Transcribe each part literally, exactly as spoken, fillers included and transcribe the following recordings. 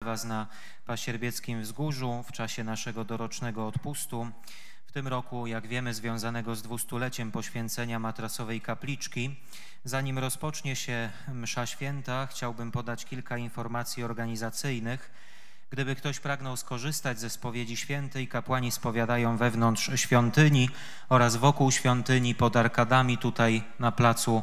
Was na Pasierbieckim Wzgórzu w czasie naszego dorocznego odpustu. W tym roku, jak wiemy, związanego z dwustuleciem poświęcenia matrasowej kapliczki. Zanim rozpocznie się msza święta, chciałbym podać kilka informacji organizacyjnych. Gdyby ktoś pragnął skorzystać ze spowiedzi świętej, kapłani spowiadają wewnątrz świątyni oraz wokół świątyni pod arkadami tutaj na placu,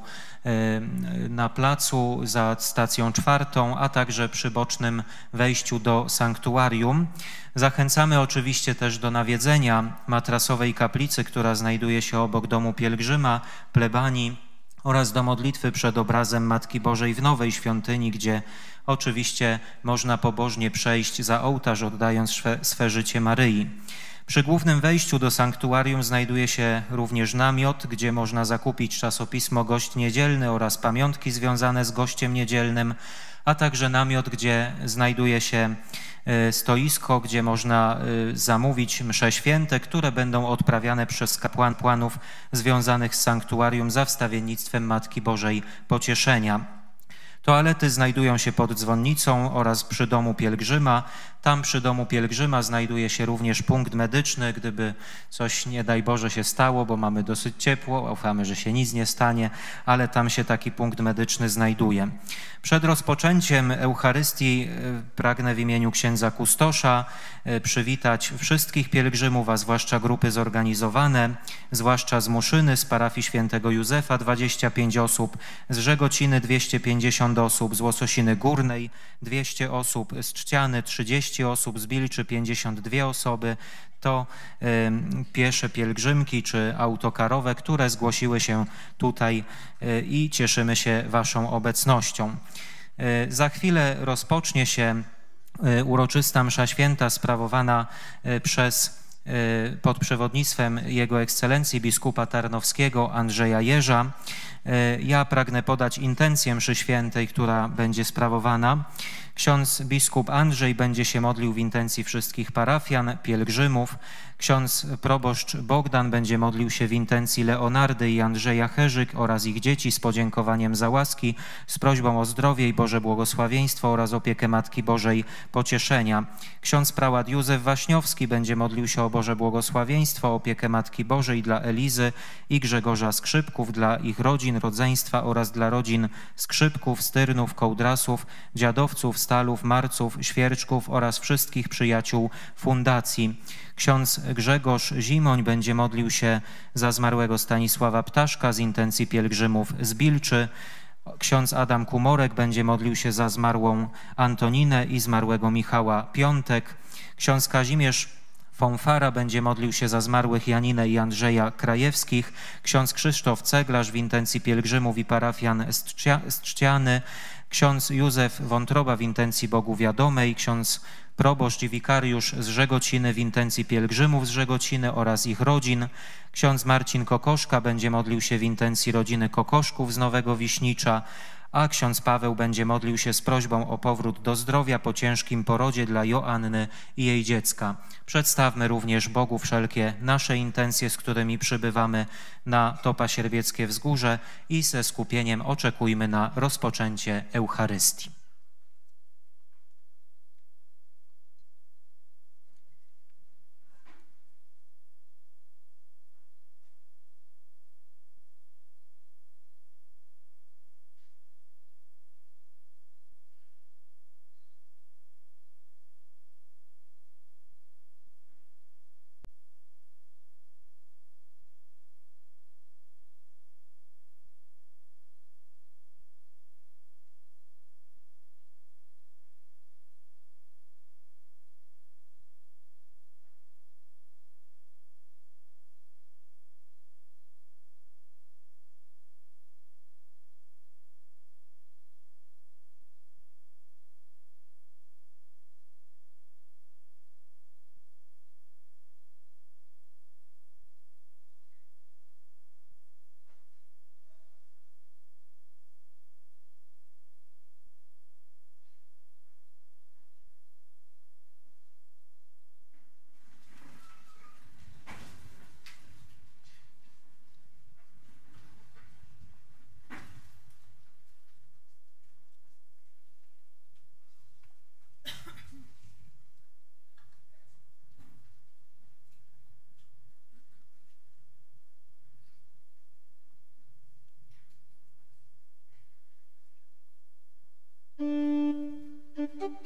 na placu za stacją czwartą, a także przy bocznym wejściu do sanktuarium. Zachęcamy oczywiście też do nawiedzenia matrasowej kaplicy, która znajduje się obok domu pielgrzyma, plebanii oraz do modlitwy przed obrazem Matki Bożej w nowej świątyni, gdzie oczywiście można pobożnie przejść za ołtarz, oddając swe, swe życie Maryi. Przy głównym wejściu do sanktuarium znajduje się również namiot, gdzie można zakupić czasopismo Gość Niedzielny oraz pamiątki związane z gościem niedzielnym, a także namiot, gdzie znajduje się stoisko, gdzie można zamówić msze święte, które będą odprawiane przez kapłanów związanych z sanktuarium za wstawiennictwem Matki Bożej Pocieszenia. Toalety znajdują się pod dzwonnicą oraz przy domu pielgrzyma. Tam przy domu pielgrzyma znajduje się również punkt medyczny, gdyby coś, nie daj Boże, się stało, bo mamy dosyć ciepło, ufamy, że się nic nie stanie, ale tam się taki punkt medyczny znajduje. Przed rozpoczęciem Eucharystii pragnę w imieniu księdza kustosza przywitać wszystkich pielgrzymów, a zwłaszcza grupy zorganizowane, zwłaszcza z Muszyny, z parafii świętego Józefa dwadzieścia pięć osób, z Żegociny dwieście pięćdziesiąt osób, z Łososiny Górnej dwieście osób, z Trzciany trzydzieści osób, z Bilczy pięćdziesiąt dwie osoby. To y, piesze pielgrzymki czy autokarowe, które zgłosiły się tutaj y, i cieszymy się Waszą obecnością. Y, za chwilę rozpocznie się y, uroczysta msza święta sprawowana y, przez y, pod przewodnictwem Jego Ekscelencji biskupa tarnowskiego Andrzeja Jerza. Y, ja pragnę podać intencję mszy świętej, która będzie sprawowana. Ksiądz biskup Andrzej będzie się modlił w intencji wszystkich parafian, pielgrzymów. Ksiądz proboszcz Bogdan będzie modlił się w intencji Leonardy i Andrzeja Herzyk oraz ich dzieci z podziękowaniem za łaski, z prośbą o zdrowie i Boże błogosławieństwo oraz opiekę Matki Bożej Pocieszenia. Ksiądz prałat Józef Waśniowski będzie modlił się o Boże błogosławieństwo, opiekę Matki Bożej dla Elizy i Grzegorza Skrzypków, dla ich rodzin, rodzeństwa oraz dla rodzin Skrzypków, Styrnów, Kołdrasów, Dziadowców, Stalów, Marców, Świerczków oraz wszystkich przyjaciół fundacji. Ksiądz Grzegorz Zimoń będzie modlił się za zmarłego Stanisława Ptaszka z intencji pielgrzymów z Bilczy. Ksiądz Adam Kumorek będzie modlił się za zmarłą Antoninę i zmarłego Michała Piątek. Ksiądz Kazimierz Fonfara będzie modlił się za zmarłych Janinę i Andrzeja Krajewskich. Ksiądz Krzysztof Ceglarz w intencji pielgrzymów i parafian z Trzciany. Ksiądz Józef Wątroba w intencji Bogu wiadomej. Ksiądz proboszcz i wikariusz z Żegociny w intencji pielgrzymów z Żegociny oraz ich rodzin. Ksiądz Marcin Kokoszka będzie modlił się w intencji rodziny Kokoszków z Nowego Wiśnicza, a ksiądz Paweł będzie modlił się z prośbą o powrót do zdrowia po ciężkim porodzie dla Joanny i jej dziecka. Przedstawmy również Bogu wszelkie nasze intencje, z którymi przybywamy na to Pasierbieckie Wzgórze i ze skupieniem oczekujmy na rozpoczęcie Eucharystii.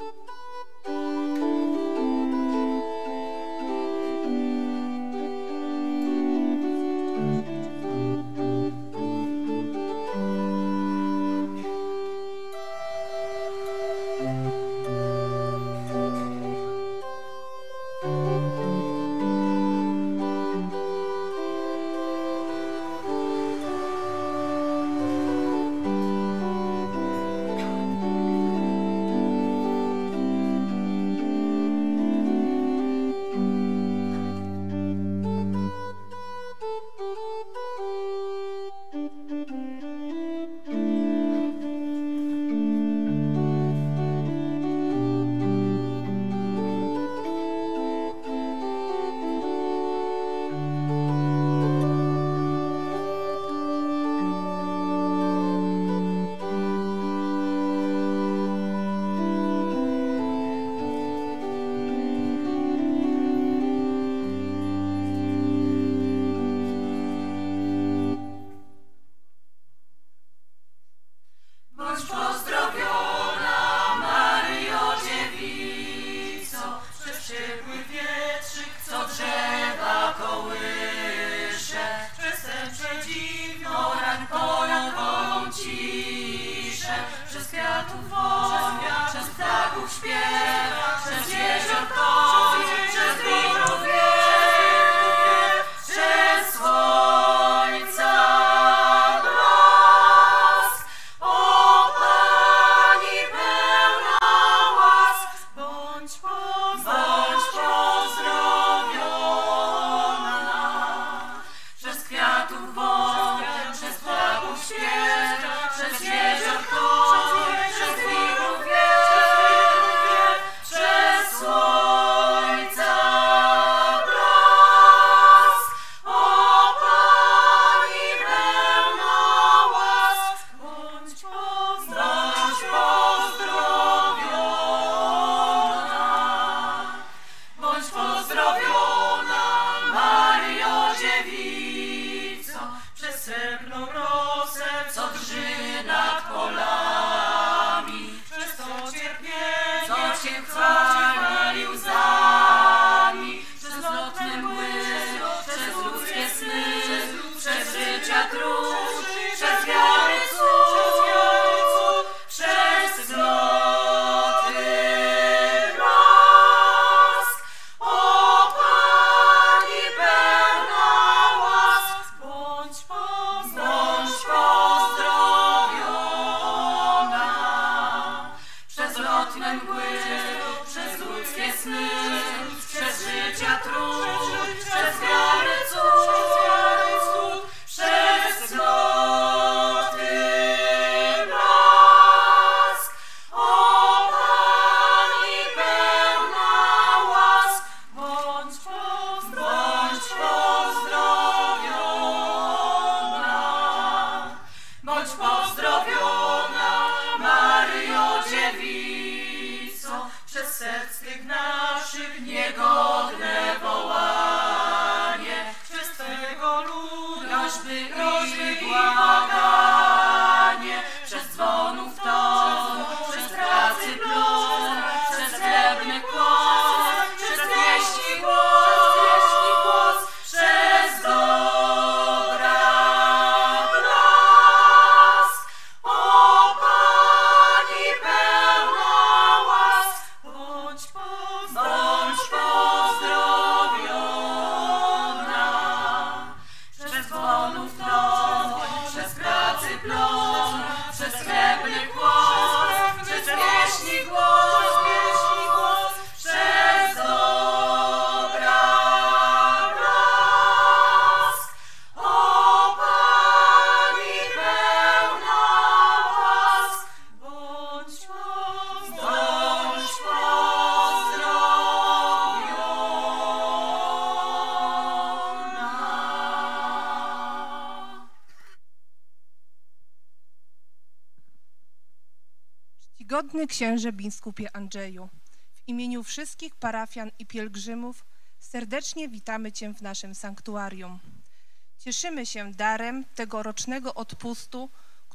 Czcigodny księże biskupie Andrzeju, w imieniu wszystkich parafian i pielgrzymów serdecznie witamy Cię w naszym sanktuarium. Cieszymy się darem tegorocznego odpustu,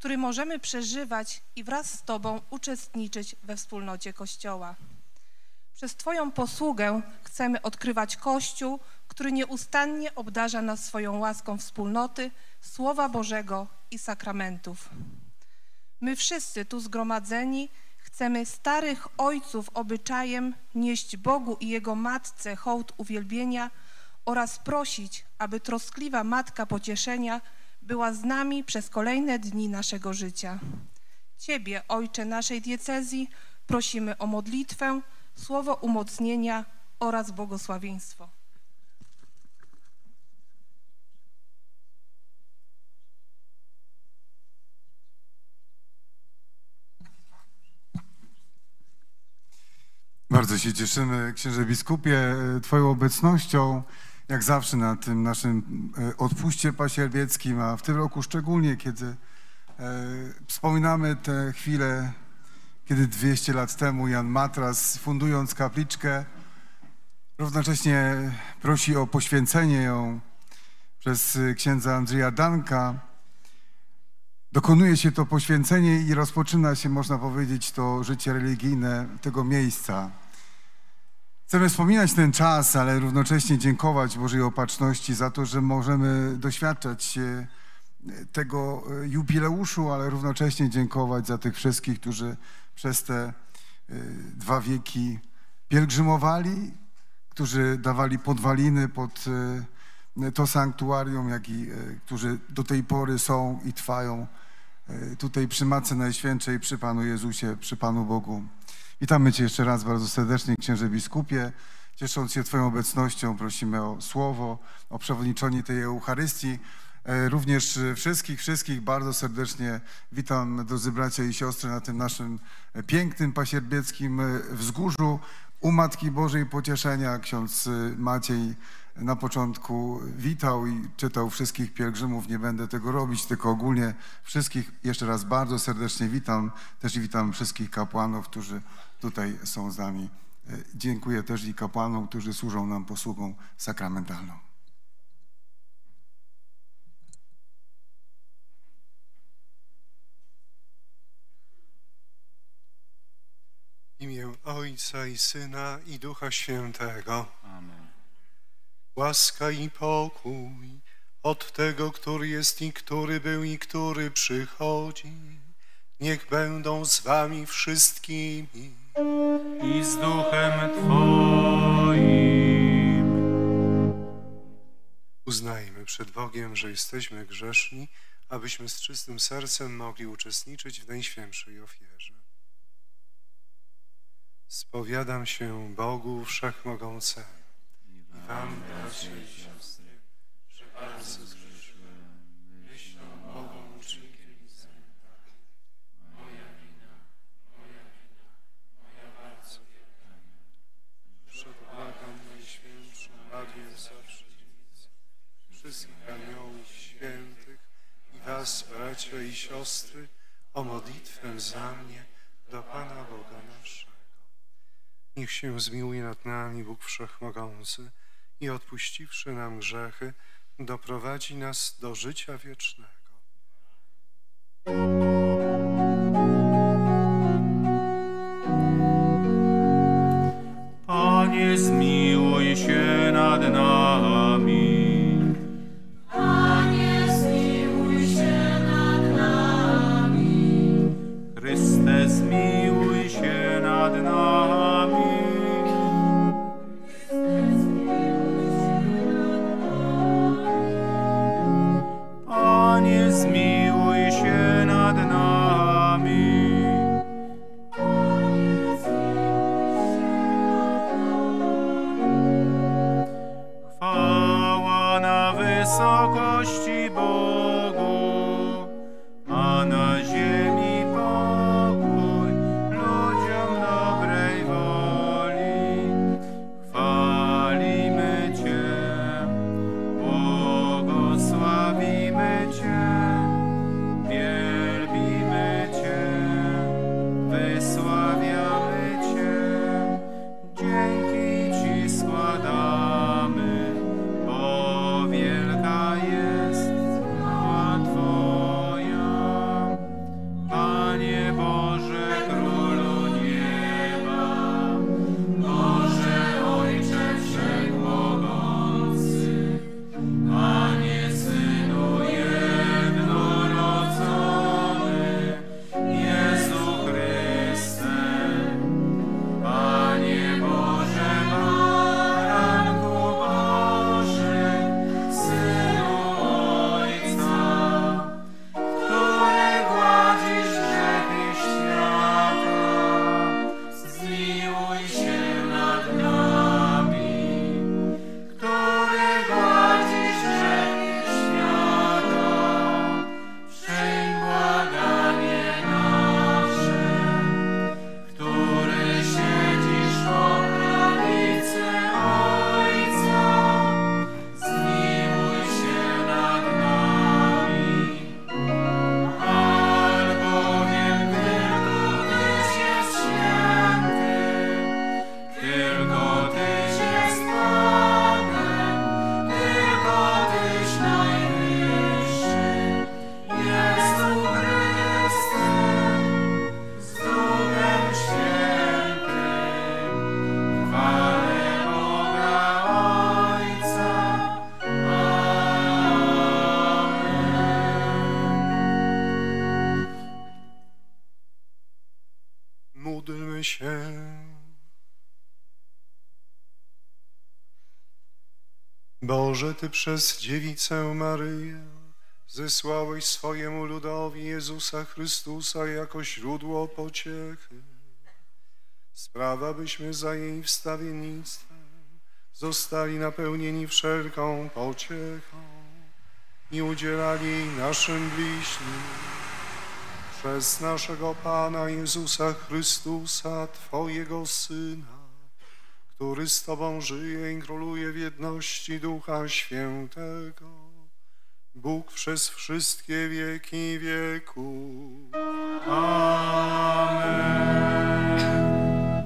który możemy przeżywać i wraz z Tobą uczestniczyć we wspólnocie Kościoła. Przez Twoją posługę chcemy odkrywać Kościół, który nieustannie obdarza nas swoją łaską wspólnoty, Słowa Bożego i sakramentów. My wszyscy tu zgromadzeni chcemy starych ojców obyczajem nieść Bogu i Jego Matce hołd uwielbienia oraz prosić, aby troskliwa Matka Pocieszenia była z nami przez kolejne dni naszego życia. Ciebie, Ojcze naszej diecezji, prosimy o modlitwę, słowo umocnienia oraz błogosławieństwo. Bardzo się cieszymy, księże biskupie, Twoją obecnością, jak zawsze na tym naszym odpuście pasierbieckim, a w tym roku szczególnie, kiedy e, wspominamy te chwile, kiedy dwieście lat temu Jan Matras, fundując kapliczkę, równocześnie prosi o poświęcenie ją przez księdza Andrzeja Danka. Dokonuje się to poświęcenie i rozpoczyna się, można powiedzieć, to życie religijne tego miejsca. Chcemy wspominać ten czas, ale równocześnie dziękować Bożej Opatrzności za to, że możemy doświadczać tego jubileuszu, ale równocześnie dziękować za tych wszystkich, którzy przez te dwa wieki pielgrzymowali, którzy dawali podwaliny pod to sanktuarium, jak i którzy do tej pory są i trwają tutaj przy Matce Najświętszej, przy Panu Jezusie, przy Panu Bogu. Witamy Cię jeszcze raz bardzo serdecznie, księże biskupie. Ciesząc się Twoją obecnością, prosimy o słowo, o przewodniczenie tej Eucharystii. Również wszystkich, wszystkich bardzo serdecznie witam, drodzy bracia i siostry, na tym naszym pięknym pasierbieckim wzgórzu u Matki Bożej Pocieszenia. Ksiądz Maciej na początku witał i czytał wszystkich pielgrzymów. Nie będę tego robić, tylko ogólnie wszystkich jeszcze raz bardzo serdecznie witam. Też i witam wszystkich kapłanów, którzy tutaj są z nami. Dziękuję też i kapłanom, którzy służą nam posługą sakramentalną. W imię Ojca i Syna i Ducha Świętego. Amen. Łaska i pokój od tego, który jest i który był i który przychodzi, niech będą z wami wszystkimi. I z duchem Twoim. Uznajmy przed Bogiem, że jesteśmy grzeszni, abyśmy z czystym sercem mogli uczestniczyć w Najświętszej ofierze. Spowiadam się Bogu Wszechmogącemu i wam, bracia i siostry, że bardzo zgrzeszyłem myślą, mową, uczynkiem i zębem. Moja wina, moja wina, moja bardzo wielka wina. Przedbłagam Najświętszą Marię zawsze dziewicę, wszystkich aniołów świętych i was, bracia i siostry, o modlitwę za mnie do Pana Boga naszego. Niech się zmiłuje nad nami Bóg Wszechmogący i odpuściwszy nam grzechy, doprowadzi nas do życia wiecznego. Panie, zmiłuj się nad nami. Panie, zmiłuj się nad nami. Chryste, zmiłuj się nad nami. Panie, zmiłuj się nad nami. Chwała na wysokości Bogu, a na ziemi pokój ludziom dobrej woli. Chwalimy Cię, błogosławimy Cię, wielbimy Cię, wysławiamy Cię, dzięki Ci składamy, bo wielka jest Twoja Boże, Ty przez dziewicę Maryję zesłałeś swojemu ludowi Jezusa Chrystusa jako źródło pociechy. Sprawa, byśmy za jej wstawiennictwem zostali napełnieni wszelką pociechą i udzielali jej naszym bliźnim. Przez naszego Pana Jezusa Chrystusa, Twojego Syna, który z Tobą żyje i króluje w jedności Ducha Świętego, Bóg przez wszystkie wieki wieków. Amen.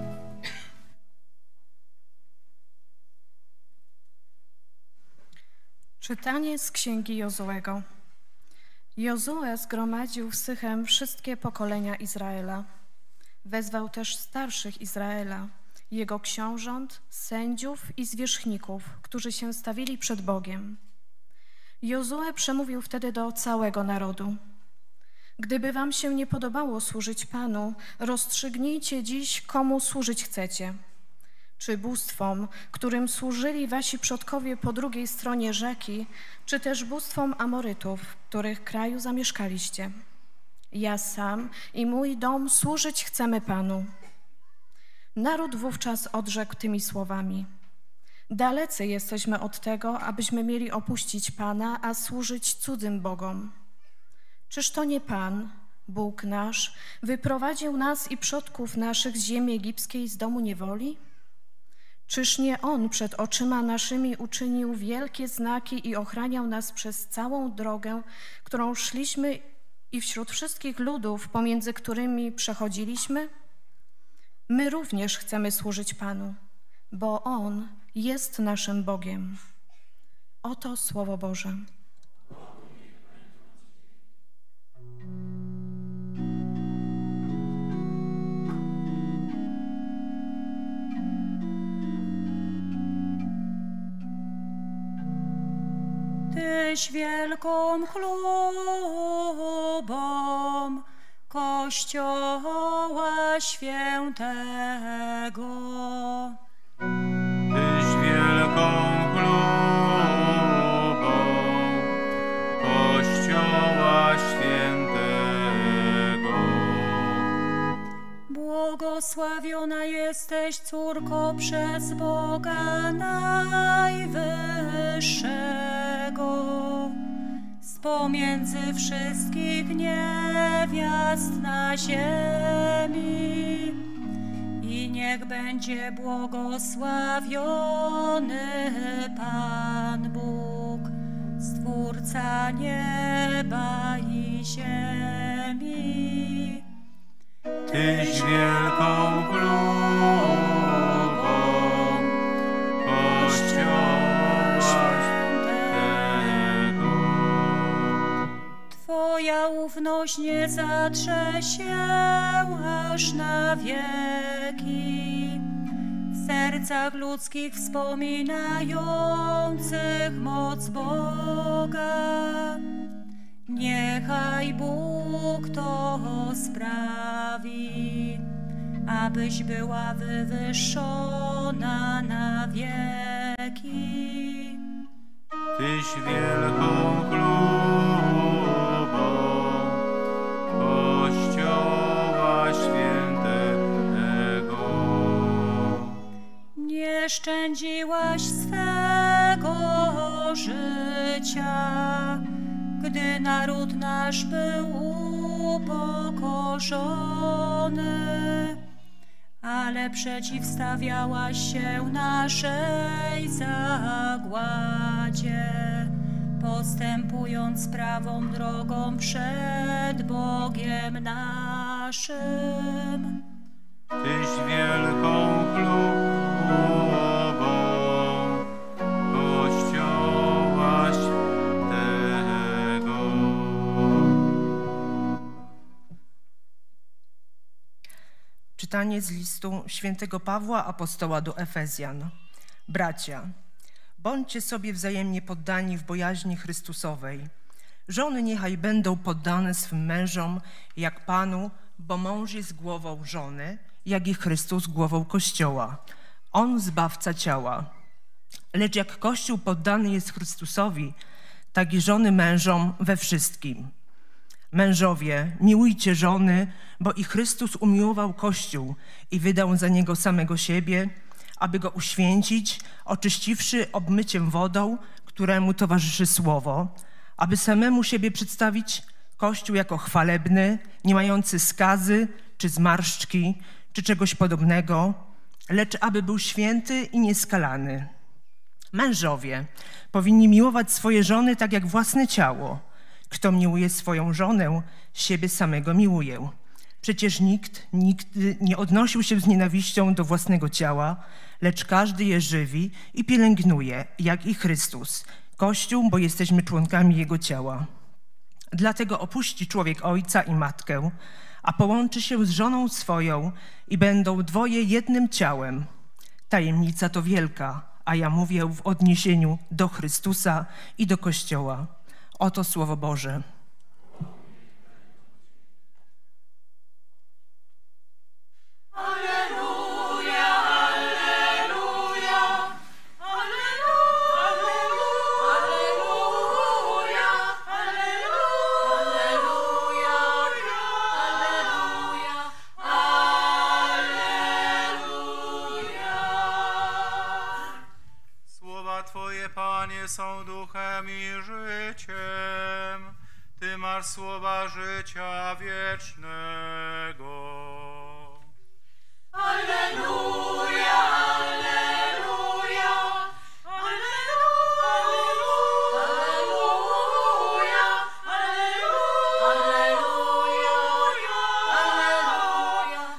Czytanie z Księgi Jozuego. Jozue zgromadził w Sychem wszystkie pokolenia Izraela. Wezwał też starszych Izraela, jego książąt, sędziów i zwierzchników, którzy się stawili przed Bogiem. Jozue przemówił wtedy do całego narodu. Gdyby wam się nie podobało służyć Panu, rozstrzygnijcie dziś, komu służyć chcecie. Czy bóstwom, którym służyli wasi przodkowie po drugiej stronie rzeki, czy też bóstwom Amorytów, w których kraju zamieszkaliście. Ja sam i mój dom służyć chcemy Panu. Naród wówczas odrzekł tymi słowami. Dalecy jesteśmy od tego, abyśmy mieli opuścić Pana, a służyć cudzym bogom. Czyż to nie Pan, Bóg nasz, wyprowadził nas i przodków naszych z ziemi egipskiej z domu niewoli? Czyż nie On przed oczyma naszymi uczynił wielkie znaki i ochraniał nas przez całą drogę, którą szliśmy i wśród wszystkich ludów, pomiędzy którymi przechodziliśmy? My również chcemy służyć Panu, bo On jest naszym Bogiem. Oto Słowo Boże. Tyś wielką chlubą Kościoła Świętego. Tyś wielką chlubą Kościoła Świętego. Błogosławiona jesteś, córko, przez Boga Najwyższego. Z pomiędzy wszystkich niewiast na ziemi. I niech będzie błogosławiony Pan Bóg, Stwórca nieba i ziemi. Tyś wielką chlubą Kościoła Świętego. Twoja ufność nie zatrze się aż na wieki. W sercach ludzkich wspominających moc Boga. Niechaj Bóg to sprawi, abyś była wywyższona na wieki. Tyś wielką chlubą Kościoła Świętego. Nie szczędziłaś swego życia, gdy naród nasz był upokorzony, ale przeciwstawiałaś się naszej zagładzie, postępując prawą drogą przed Bogiem naszym. Tyś wielką chlubą Kościoła Świętego. Czytanie z listu świętego Pawła apostoła do Efezjan. Bracia, bądźcie sobie wzajemnie poddani w bojaźni Chrystusowej. Żony niechaj będą poddane swym mężom jak Panu, bo mąż jest głową żony, jak i Chrystus głową Kościoła. On zbawca ciała. Lecz jak Kościół poddany jest Chrystusowi, tak i żony mężom we wszystkim. Mężowie, miłujcie żony, bo i Chrystus umiłował Kościół i wydał za niego samego siebie, aby go uświęcić, oczyściwszy obmyciem wodą, któremu towarzyszy słowo, aby samemu siebie przedstawić Kościół jako chwalebny, nie mający skazy, czy zmarszczki, czy czegoś podobnego, lecz aby był święty i nieskalany. Mężowie powinni miłować swoje żony tak jak własne ciało. Kto miłuje swoją żonę, siebie samego miłuje. Przecież nikt nigdy nie odnosił się z nienawiścią do własnego ciała, lecz każdy je żywi i pielęgnuje, jak i Chrystus, Kościół, bo jesteśmy członkami Jego ciała. Dlatego opuści człowiek ojca i matkę, a połączy się z żoną swoją i będą dwoje jednym ciałem. Tajemnica to wielka, a ja mówię w odniesieniu do Chrystusa i do Kościoła. Oto Słowo Boże. Twoje, Panie, są duchem i życiem. Ty masz słowa życia wiecznego. Alleluja, alleluja, alleluja, alleluja, alleluja, alleluja,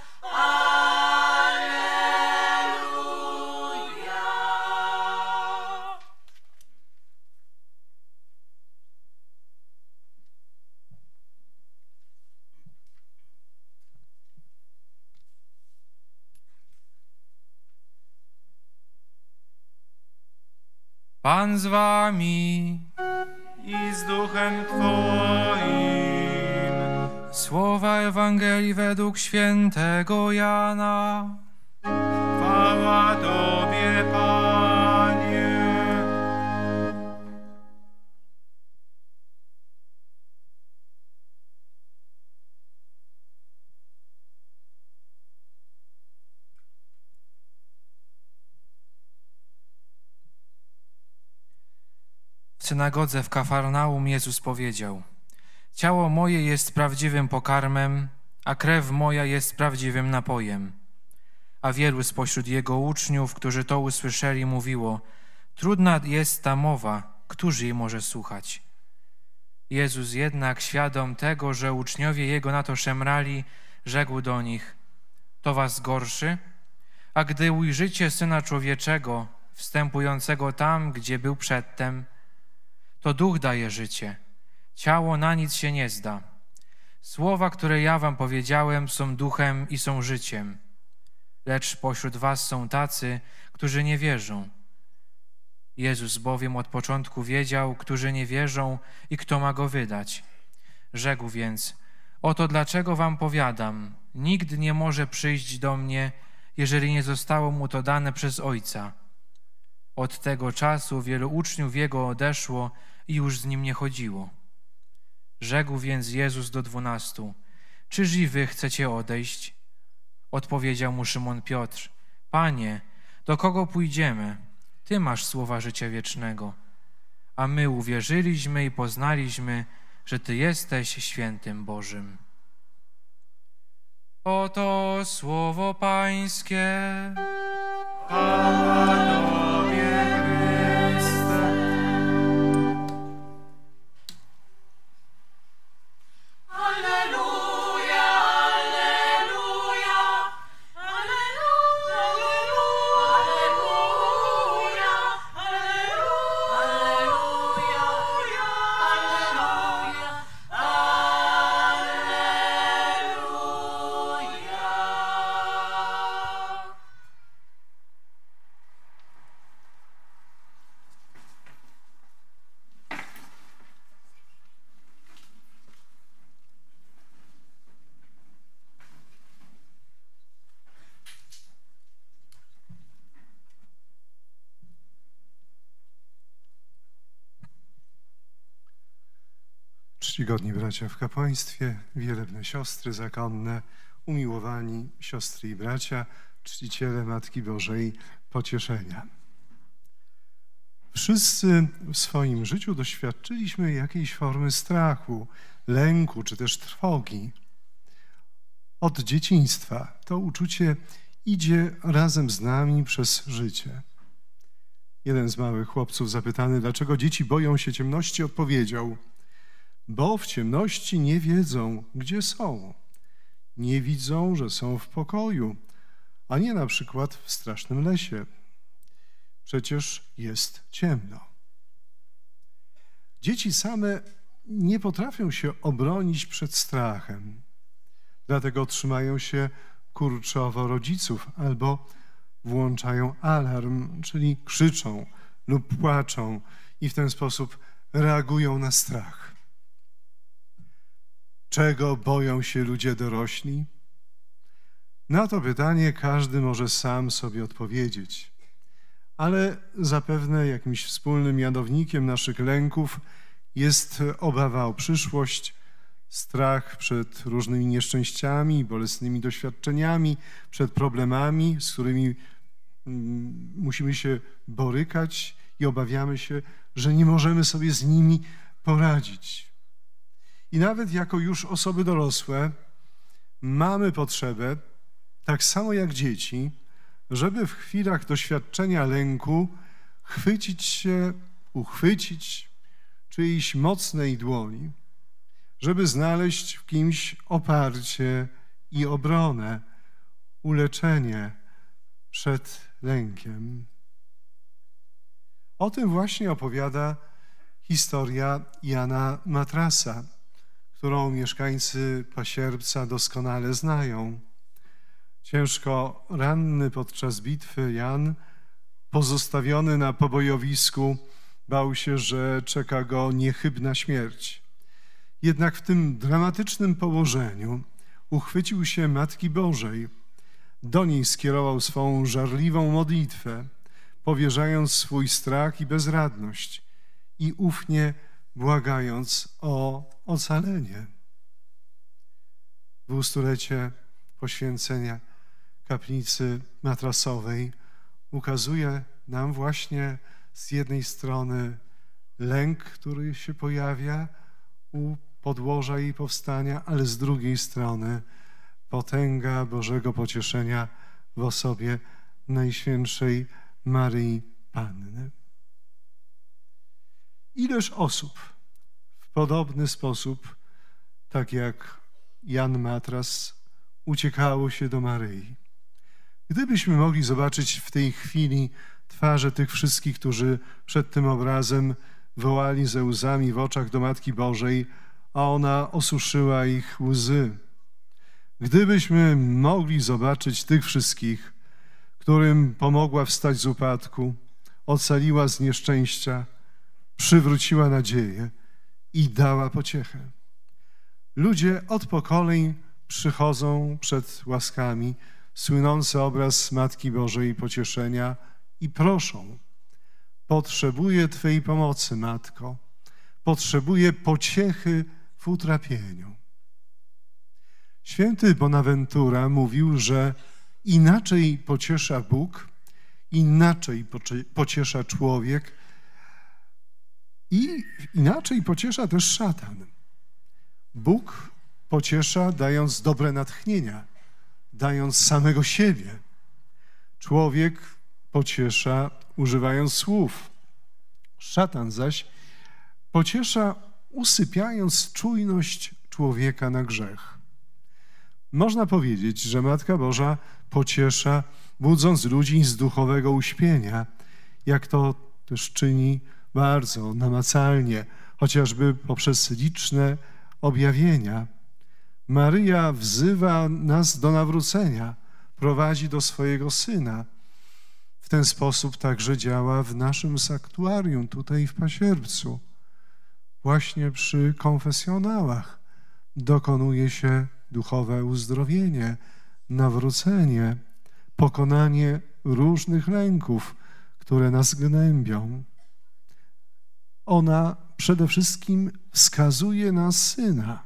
Pan z wami i z duchem Twoim. Słowa Ewangelii według świętego Jana. Chwała Tobie, Panie. W synagodze w Kafarnaum Jezus powiedział: ciało moje jest prawdziwym pokarmem, a krew moja jest prawdziwym napojem. A wielu spośród Jego uczniów, którzy to usłyszeli, mówiło: trudna jest ta mowa, któż jej może słuchać? Jezus jednak, świadom tego, że uczniowie Jego na to szemrali, rzekł do nich: to was gorszy? A gdy ujrzycie Syna Człowieczego, wstępującego tam, gdzie był przedtem, to duch daje życie, ciało na nic się nie zda. Słowa, które ja wam powiedziałem, są duchem i są życiem. Lecz pośród was są tacy, którzy nie wierzą. Jezus bowiem od początku wiedział, którzy nie wierzą i kto ma go wydać. Rzekł więc: oto dlaczego wam powiadam, nikt nie może przyjść do mnie, jeżeli nie zostało mu to dane przez Ojca. Od tego czasu wielu uczniów Jego odeszło i już z Nim nie chodziło. Rzekł więc Jezus do dwunastu: czyż i wy chcecie odejść? Odpowiedział mu Szymon Piotr: Panie, do kogo pójdziemy? Ty masz słowa życia wiecznego. A my uwierzyliśmy i poznaliśmy, że Ty jesteś Świętym Bożym. Oto słowo Pańskie. Chwała Tobie, Chryste. Alleluja, alleluja, alleluja, alleluja, alleluja, alleluja, alleluja. Czcigodni bracia w kapłaństwie, wielebne siostry zakonne, umiłowani siostry i bracia, czciciele Matki Bożej Pocieszenia. Wszyscy w swoim życiu doświadczyliśmy jakiejś formy strachu, lęku czy też trwogi. Od dzieciństwa to uczucie idzie razem z nami przez życie. Jeden z małych chłopców zapytany, dlaczego dzieci boją się ciemności, odpowiedział: bo w ciemności nie wiedzą, gdzie są. Nie widzą, że są w pokoju, a nie na przykład w strasznym lesie. Przecież jest ciemno. Dzieci same nie potrafią się obronić przed strachem. Dlatego trzymają się kurczowo rodziców albo włączają alarm, czyli krzyczą lub płaczą i w ten sposób reagują na strach. Czego boją się ludzie dorośli? Na to pytanie każdy może sam sobie odpowiedzieć. Ale zapewne jakimś wspólnym mianownikiem naszych lęków jest obawa o przyszłość, strach przed różnymi nieszczęściami, bolesnymi doświadczeniami, przed problemami, z którymi mm, musimy się borykać i obawiamy się, że nie możemy sobie z nimi poradzić. I nawet jako już osoby dorosłe mamy potrzebę, tak samo jak dzieci, żeby w chwilach doświadczenia lęku chwycić się, uchwycić czyjejś mocnej dłoni, żeby znaleźć w kimś oparcie i obronę, uleczenie przed lękiem. O tym właśnie opowiada historia Jana Matrasa, którą mieszkańcy Pasierbca doskonale znają. Ciężko ranny podczas bitwy Jan, pozostawiony na pobojowisku, bał się, że czeka go niechybna śmierć. Jednak w tym dramatycznym położeniu uchwycił się Matki Bożej. Do niej skierował swą żarliwą modlitwę, powierzając swój strach i bezradność i ufnie błagając o ocalenie. Dwustulecie poświęcenia kaplicy matrasowej ukazuje nam właśnie z jednej strony lęk, który się pojawia u podłoża jej powstania, ale z drugiej strony potęga Bożego pocieszenia w osobie Najświętszej Maryi Panny. Ileż osób w podobny sposób, tak jak Jan Matras, uciekało się do Maryi. Gdybyśmy mogli zobaczyć w tej chwili twarze tych wszystkich, którzy przed tym obrazem wołali ze łzami w oczach do Matki Bożej, a ona osuszyła ich łzy. Gdybyśmy mogli zobaczyć tych wszystkich, którym pomogła wstać z upadku, ocaliła z nieszczęścia, przywróciła nadzieję i dała pociechę. Ludzie od pokoleń przychodzą przed łaskami, słynący obraz Matki Bożej Pocieszenia i proszą: potrzebuję Twojej pomocy, Matko, potrzebuję pociechy w utrapieniu. Święty Bonaventura mówił, że inaczej pociesza Bóg, inaczej pociesza człowiek i inaczej pociesza też szatan. Bóg pociesza, dając dobre natchnienia, dając samego siebie. Człowiek pociesza, używając słów. Szatan zaś pociesza, usypiając czujność człowieka na grzech. Można powiedzieć, że Matka Boża pociesza, budząc ludzi z duchowego uśpienia, jak to też czyni bardzo namacalnie, chociażby poprzez liczne objawienia. Maryja wzywa nas do nawrócenia, prowadzi do swojego Syna. W ten sposób także działa w naszym sanktuarium, tutaj w Pasierbcu. Właśnie przy konfesjonałach dokonuje się duchowe uzdrowienie, nawrócenie, pokonanie różnych lęków, które nas gnębią. Ona przede wszystkim wskazuje na Syna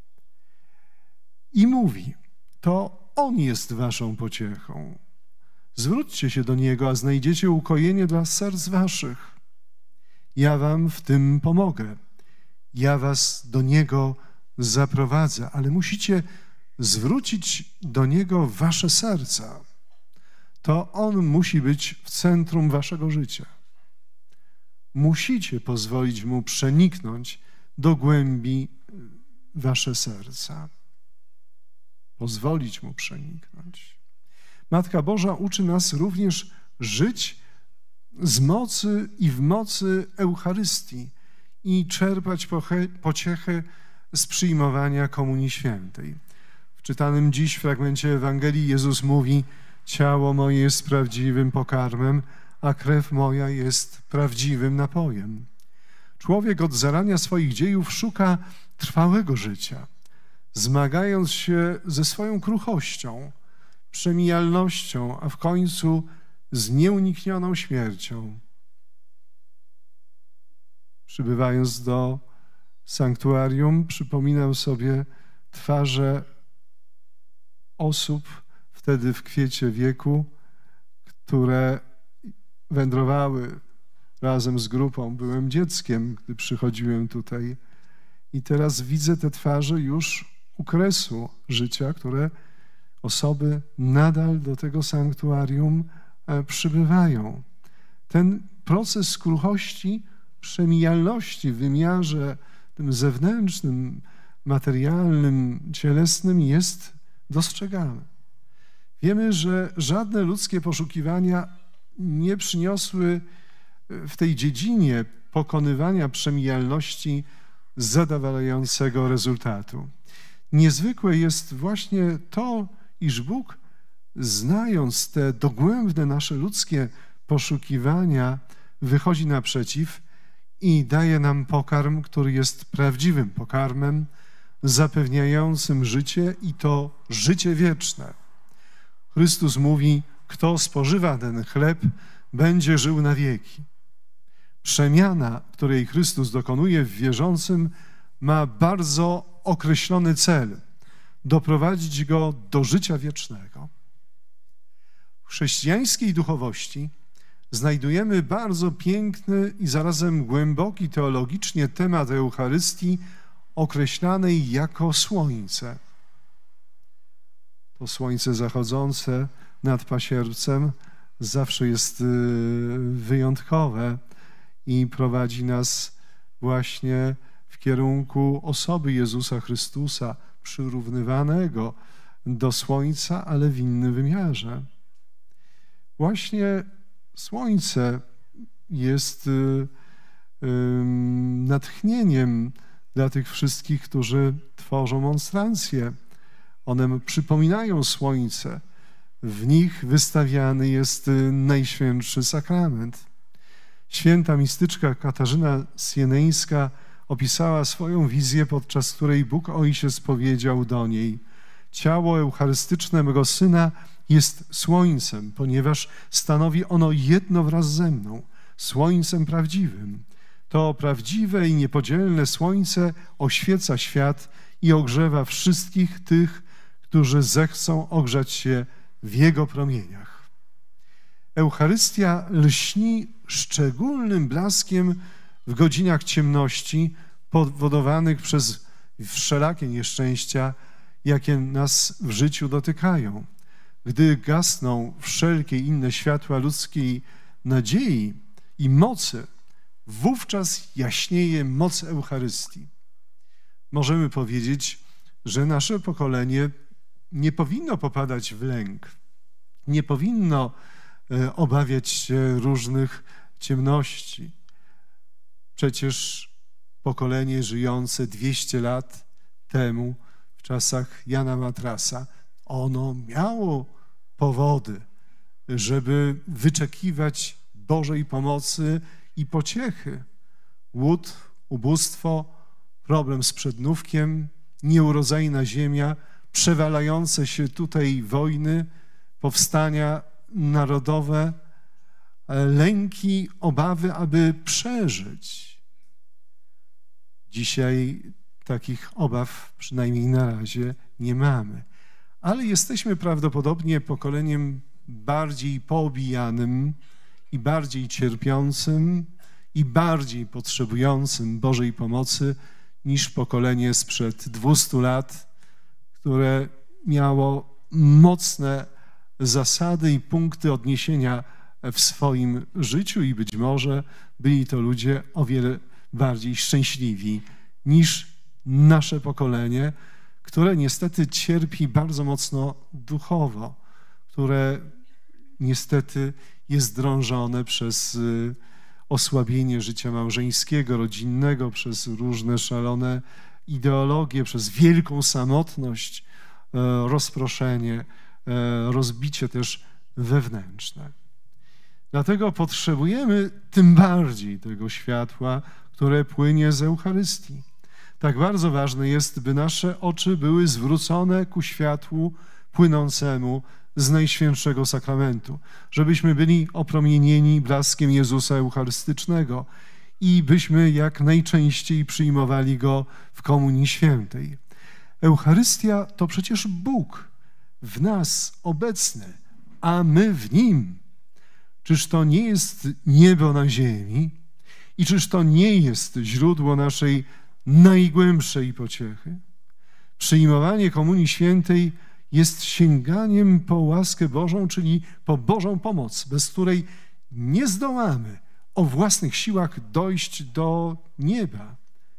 i mówi: to On jest waszą pociechą. Zwróćcie się do Niego, a znajdziecie ukojenie dla serc waszych. Ja wam w tym pomogę. Ja was do Niego zaprowadzę, ale musicie zwrócić do Niego wasze serca. To On musi być w centrum waszego życia. Musicie pozwolić Mu przeniknąć do głębi wasze serca. Pozwolić Mu przeniknąć. Matka Boża uczy nas również żyć z mocy i w mocy Eucharystii i czerpać pociechę z przyjmowania Komunii Świętej. W czytanym dziś fragmencie Ewangelii Jezus mówi: ciało moje jest prawdziwym pokarmem, a krew moja jest prawdziwym napojem. Człowiek od zarania swoich dziejów szuka trwałego życia, zmagając się ze swoją kruchością, przemijalnością, a w końcu z nieuniknioną śmiercią. Przybywając do sanktuarium, przypominam sobie twarze osób wtedy w kwiecie wieku, które wędrowały razem z grupą. Byłem dzieckiem, gdy przychodziłem tutaj i teraz widzę te twarze już u kresu życia, które osoby nadal do tego sanktuarium przybywają. Ten proces kruchości, przemijalności w wymiarze tym zewnętrznym, materialnym, cielesnym jest dostrzegany. Wiemy, że żadne ludzkie poszukiwania nie przyniosły w tej dziedzinie pokonywania przemijalności zadowalającego rezultatu. Niezwykłe jest właśnie to, iż Bóg, znając te dogłębne nasze ludzkie poszukiwania, wychodzi naprzeciw i daje nam pokarm, który jest prawdziwym pokarmem, zapewniającym życie i to życie wieczne. Chrystus mówi: kto spożywa ten chleb, będzie żył na wieki. Przemiana, której Chrystus dokonuje w wierzącym, ma bardzo określony cel: doprowadzić go do życia wiecznego. W chrześcijańskiej duchowości znajdujemy bardzo piękny i zarazem głęboki teologicznie temat Eucharystii określanej jako słońce. To słońce zachodzące nad pasierbcem zawsze jest wyjątkowe i prowadzi nas właśnie w kierunku osoby Jezusa Chrystusa, przyrównywanego do słońca, ale w innym wymiarze. Właśnie słońce jest natchnieniem dla tych wszystkich, którzy tworzą monstrancję. One przypominają słońce. W nich wystawiany jest Najświętszy Sakrament. Święta mistyczka Katarzyna Sieneńska opisała swoją wizję, podczas której Bóg Ojciec powiedział do niej: ciało eucharystyczne mego Syna jest słońcem, ponieważ stanowi ono jedno wraz ze mną, słońcem prawdziwym. To prawdziwe i niepodzielne słońce oświeca świat i ogrzewa wszystkich tych, którzy zechcą ogrzać się w jego promieniach. Eucharystia lśni szczególnym blaskiem w godzinach ciemności powodowanych przez wszelakie nieszczęścia, jakie nas w życiu dotykają. Gdy gasną wszelkie inne światła ludzkiej nadziei i mocy, wówczas jaśnieje moc Eucharystii. Możemy powiedzieć, że nasze pokolenie nie powinno popadać w lęk, nie powinno obawiać się różnych ciemności. Przecież pokolenie żyjące dwieście lat temu, w czasach Jana Matrasa, ono miało powody, żeby wyczekiwać Bożej pomocy i pociechy. Głód, ubóstwo, problem z przednówkiem, nieurodzajna ziemia, przewalające się tutaj wojny, powstania narodowe, lęki, obawy, aby przeżyć. Dzisiaj takich obaw przynajmniej na razie nie mamy. Ale jesteśmy prawdopodobnie pokoleniem bardziej poobijanym i bardziej cierpiącym i bardziej potrzebującym Bożej pomocy niż pokolenie sprzed dwustu lat, które miało mocne zasady i punkty odniesienia w swoim życiu i być może byli to ludzie o wiele bardziej szczęśliwi niż nasze pokolenie, które niestety cierpi bardzo mocno duchowo, które niestety jest drążone przez osłabienie życia małżeńskiego, rodzinnego, przez różne szalone ideologie, przez wielką samotność, rozproszenie, rozbicie też wewnętrzne. Dlatego potrzebujemy tym bardziej tego światła, które płynie z Eucharystii. Tak bardzo ważne jest, by nasze oczy były zwrócone ku światłu płynącemu z Najświętszego Sakramentu, żebyśmy byli opromienieni blaskiem Jezusa Eucharystycznego i byśmy jak najczęściej przyjmowali Go w Komunii Świętej. Eucharystia to przecież Bóg w nas obecny, a my w Nim. Czyż to nie jest niebo na ziemi i czyż to nie jest źródło naszej najgłębszej pociechy? Przyjmowanie Komunii Świętej jest sięganiem po łaskę Bożą, czyli po Bożą pomoc, bez której nie zdołamy o własnych siłach dojść do nieba,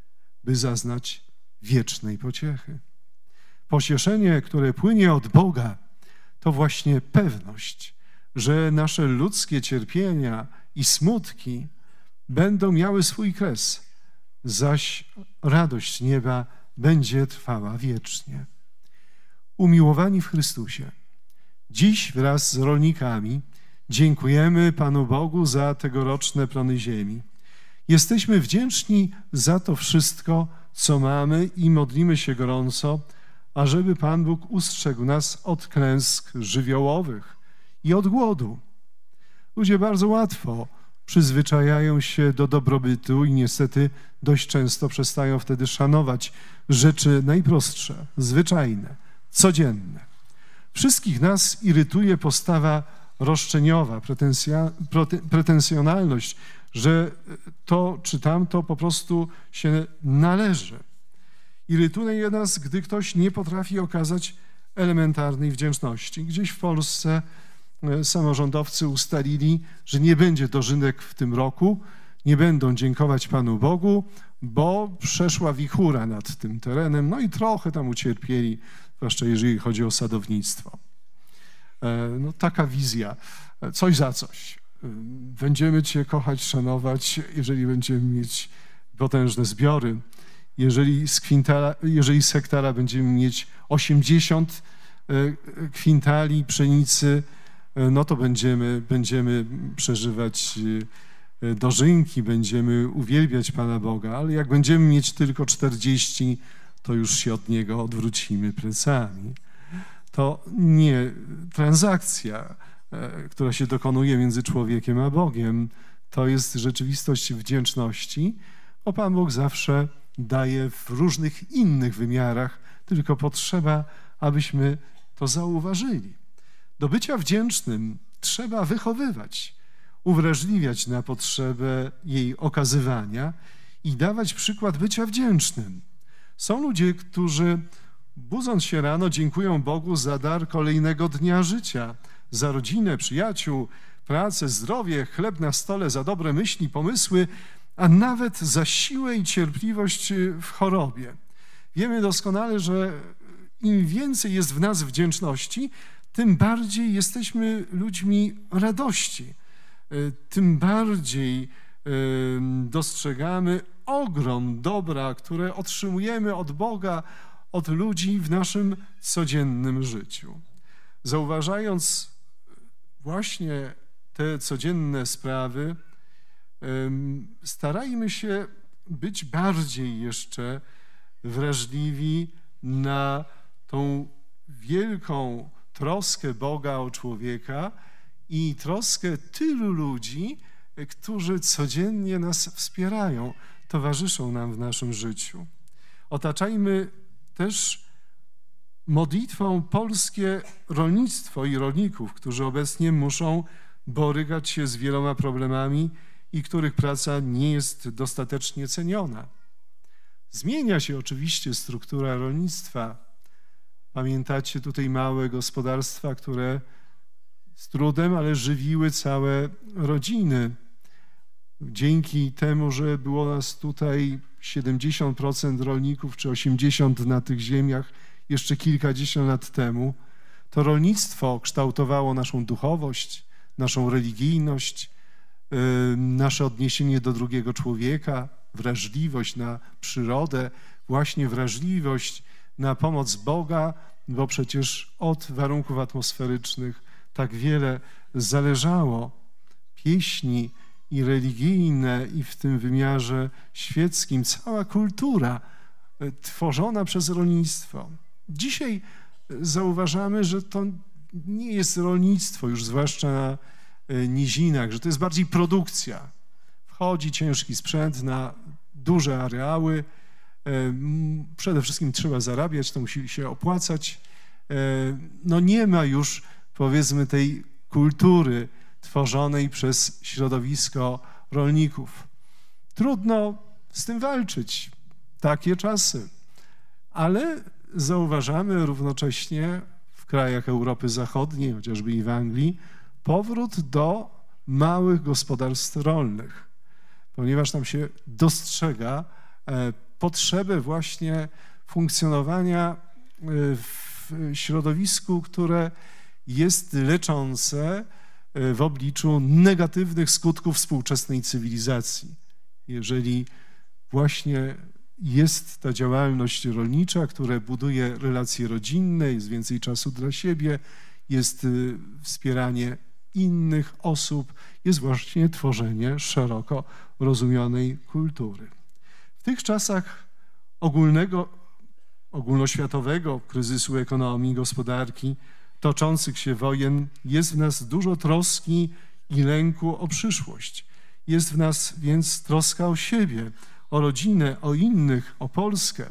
by zaznać wiecznej pociechy. Pocieszenie, które płynie od Boga, to właśnie pewność, że nasze ludzkie cierpienia i smutki będą miały swój kres, zaś radość nieba będzie trwała wiecznie. Umiłowani w Chrystusie, dziś wraz z rolnikami dziękujemy Panu Bogu za tegoroczne plony ziemi. Jesteśmy wdzięczni za to wszystko, co mamy i modlimy się gorąco, ażeby Pan Bóg ustrzegł nas od klęsk żywiołowych i od głodu. Ludzie bardzo łatwo przyzwyczajają się do dobrobytu i niestety dość często przestają wtedy szanować rzeczy najprostsze, zwyczajne, codzienne. Wszystkich nas irytuje postawa roszczeniowa, pretensjonalność, że to czy tamto po prostu się należy. Irytuje nas, gdy ktoś nie potrafi okazać elementarnej wdzięczności. Gdzieś w Polsce samorządowcy ustalili, że nie będzie dożynek w tym roku, nie będą dziękować Panu Bogu, bo przeszła wichura nad tym terenem, no i trochę tam ucierpieli, zwłaszcza jeżeli chodzi o sadownictwo. No taka wizja, coś za coś. Będziemy Cię kochać, szanować, jeżeli będziemy mieć potężne zbiory. Jeżeli z, kwintala, jeżeli z hektara będziemy mieć osiemdziesiąt kwintali pszenicy, no to będziemy, będziemy przeżywać dożynki, będziemy uwielbiać Pana Boga, ale jak będziemy mieć tylko czterdzieści, to już się od Niego odwrócimy plecami. To nie transakcja, która się dokonuje między człowiekiem a Bogiem, to jest rzeczywistość wdzięczności, bo Pan Bóg zawsze daje w różnych innych wymiarach, tylko potrzeba, abyśmy to zauważyli. Do bycia wdzięcznym trzeba wychowywać, uwrażliwiać na potrzebę jej okazywania i dawać przykład bycia wdzięcznym. Są ludzie, którzy budząc się rano dziękują Bogu za dar kolejnego dnia życia, za rodzinę, przyjaciół, pracę, zdrowie, chleb na stole, za dobre myśli, pomysły, a nawet za siłę i cierpliwość w chorobie. Wiemy doskonale, że im więcej jest w nas wdzięczności, tym bardziej jesteśmy ludźmi radości, tym bardziej dostrzegamy ogrom dobra, które otrzymujemy od Boga, od ludzi w naszym codziennym życiu. Zauważając właśnie te codzienne sprawy, starajmy się być bardziej jeszcze wrażliwi na tą wielką troskę Boga o człowieka i troskę tylu ludzi, którzy codziennie nas wspierają. towarzyszą nam w naszym życiu. Otaczajmy też modlitwą polskie rolnictwo i rolników, którzy obecnie muszą borykać się z wieloma problemami i których praca nie jest dostatecznie ceniona. Zmienia się oczywiście struktura rolnictwa. Pamiętacie tutaj małe gospodarstwa, które z trudem, ale żywiły całe rodziny. Dzięki temu, że było nas tutaj siedemdziesiąt procent rolników czy osiemdziesiąt procent na tych ziemiach jeszcze kilkadziesiąt lat temu, to rolnictwo kształtowało naszą duchowość, naszą religijność, yy, nasze odniesienie do drugiego człowieka, wrażliwość na przyrodę, właśnie wrażliwość na pomoc Boga, bo przecież od warunków atmosferycznych tak wiele zależało. Pieśni i religijne, i w tym wymiarze świeckim, cała kultura tworzona przez rolnictwo. Dzisiaj zauważamy, że to nie jest rolnictwo, już zwłaszcza na nizinach, że to jest bardziej produkcja. Wchodzi ciężki sprzęt na duże areały, przede wszystkim trzeba zarabiać, to musi się opłacać. No nie ma już, powiedzmy, tej kultury tworzonej przez środowisko rolników. Trudno z tym walczyć, takie czasy, ale zauważamy równocześnie w krajach Europy Zachodniej, chociażby i w Anglii, powrót do małych gospodarstw rolnych, ponieważ tam się dostrzega potrzebę właśnie funkcjonowania w środowisku, które jest leczące w obliczu negatywnych skutków współczesnej cywilizacji. Jeżeli właśnie jest ta działalność rolnicza, która buduje relacje rodzinne, jest więcej czasu dla siebie, jest wspieranie innych osób, jest właśnie tworzenie szeroko rozumianej kultury. W tych czasach ogólnego, ogólnoświatowego kryzysu ekonomii, gospodarki, toczących się wojen, jest w nas dużo troski i lęku o przyszłość. Jest w nas więc troska o siebie, o rodzinę, o innych, o Polskę.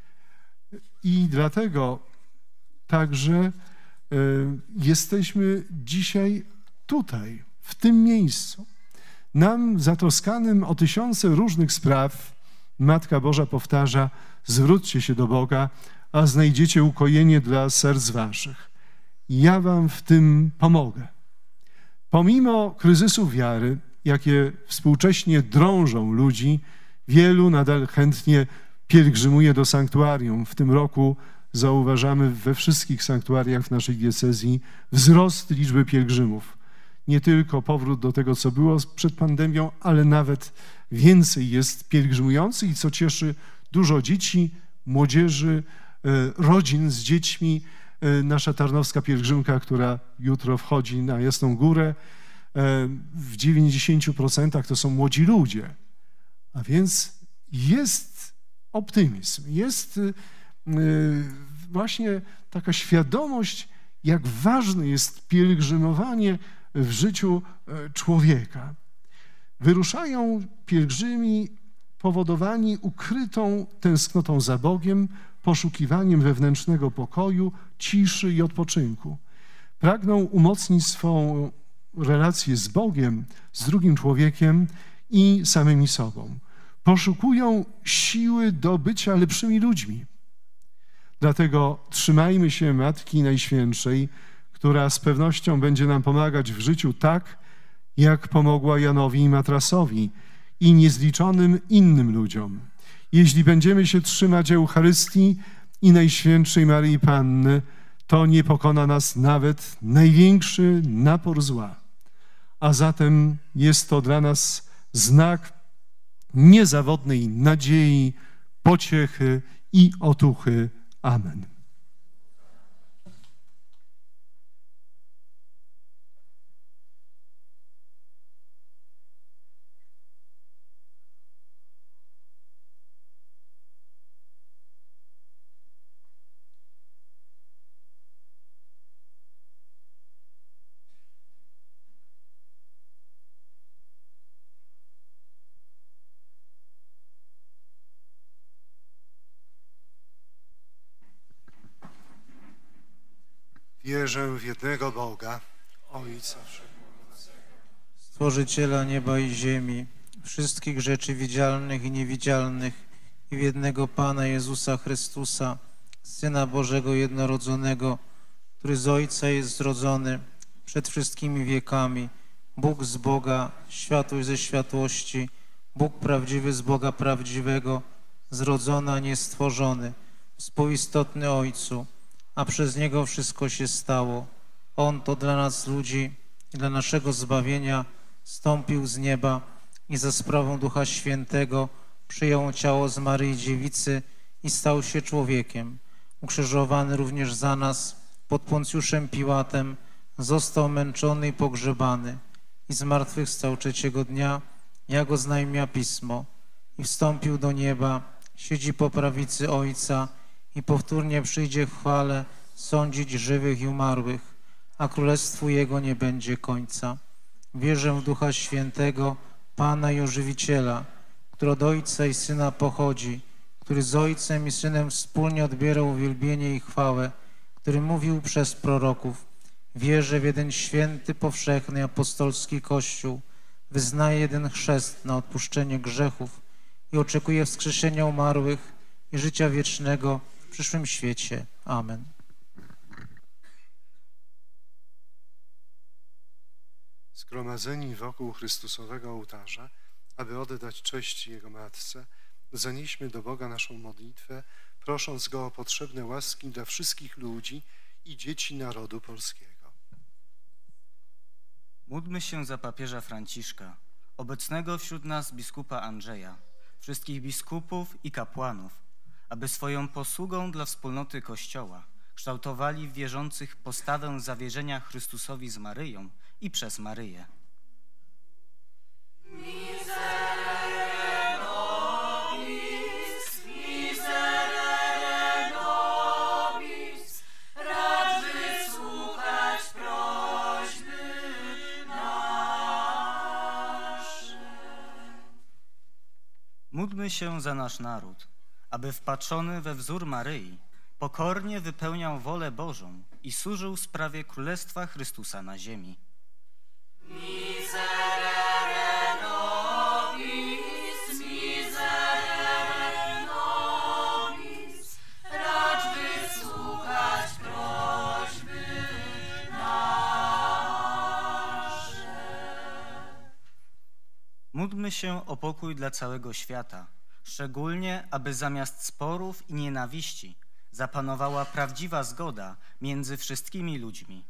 I dlatego także y, jesteśmy dzisiaj tutaj, w tym miejscu. Nam zatroskanym o tysiące różnych spraw Matka Boża powtarza: zwróćcie się do Boga, a znajdziecie ukojenie dla serc waszych. Ja wam w tym pomogę. Pomimo kryzysu wiary, jakie współcześnie drążą ludzi, wielu nadal chętnie pielgrzymuje do sanktuarium. W tym roku zauważamy we wszystkich sanktuariach w naszej diecezji wzrost liczby pielgrzymów. Nie tylko powrót do tego, co było przed pandemią, ale nawet więcej jest pielgrzymujących i co cieszy dużo dzieci, młodzieży, rodzin z dziećmi. Nasza tarnowska pielgrzymka, która jutro wchodzi na Jasną Górę, w dziewięćdziesięciu procentach to są młodzi ludzie. A więc jest optymizm, jest właśnie taka świadomość, jak ważne jest pielgrzymowanie w życiu człowieka. Wyruszają pielgrzymi powodowani ukrytą tęsknotą za Bogiem, poszukiwaniem wewnętrznego pokoju, ciszy i odpoczynku. Pragną umocnić swą relację z Bogiem, z drugim człowiekiem i samymi sobą. Poszukują siły do bycia lepszymi ludźmi. Dlatego trzymajmy się Matki Najświętszej, która z pewnością będzie nam pomagać w życiu tak, jak pomogła Janowi i Matrasowi i niezliczonym innym ludziom. Jeśli będziemy się trzymać Eucharystii i Najświętszej Maryi Panny, to nie pokona nas nawet największy napór zła. A zatem jest to dla nas znak niezawodnej nadziei, pociechy i otuchy. Amen. Wierzę w jednego Boga, Ojca Wszechmogącego, Stworzyciela nieba i ziemi, wszystkich rzeczy widzialnych i niewidzialnych, i w jednego Pana Jezusa Chrystusa, Syna Bożego jednorodzonego, który z Ojca jest zrodzony przed wszystkimi wiekami, Bóg z Boga, światłość ze światłości, Bóg prawdziwy z Boga prawdziwego, zrodzony, a nie stworzony, współistotny Ojcu, a przez Niego wszystko się stało. On to dla nas ludzi i dla naszego zbawienia zstąpił z nieba i za sprawą Ducha Świętego przyjął ciało z Maryi Dziewicy i stał się człowiekiem. Ukrzyżowany również za nas pod Poncjuszem Piłatem, został męczony i pogrzebany i zmartwychwstał trzeciego dnia, jak oznajmia Pismo, i wstąpił do nieba, siedzi po prawicy Ojca i powtórnie przyjdzie w chwale sądzić żywych i umarłych, a królestwu Jego nie będzie końca. Wierzę w Ducha Świętego, Pana i Ożywiciela, który od Ojca i Syna pochodzi, który z Ojcem i Synem wspólnie odbierał uwielbienie i chwałę, który mówił przez proroków. Wierzę w jeden święty, powszechny, apostolski Kościół, wyznaję jeden chrzest na odpuszczenie grzechów i oczekuję wskrzeszenia umarłych i życia wiecznego w przyszłym świecie. Amen. Zgromadzeni wokół Chrystusowego ołtarza, aby oddać cześć Jego Matce, zanieśmy do Boga naszą modlitwę, prosząc Go o potrzebne łaski dla wszystkich ludzi i dzieci narodu polskiego. Módlmy się za papieża Franciszka, obecnego wśród nas biskupa Andrzeja, wszystkich biskupów i kapłanów, aby swoją posługą dla wspólnoty Kościoła kształtowali w wierzących postawę zawierzenia Chrystusowi z Maryją i przez Maryję. Módlmy się za nasz naród, aby wpatrzony we wzór Maryi pokornie wypełniał wolę Bożą i służył sprawie Królestwa Chrystusa na ziemi. Miserere nobis, miserere nobis, racz wysłuchać prośby nasze. Módlmy się o pokój dla całego świata, szczególnie aby zamiast sporów i nienawiści zapanowała prawdziwa zgoda między wszystkimi ludźmi.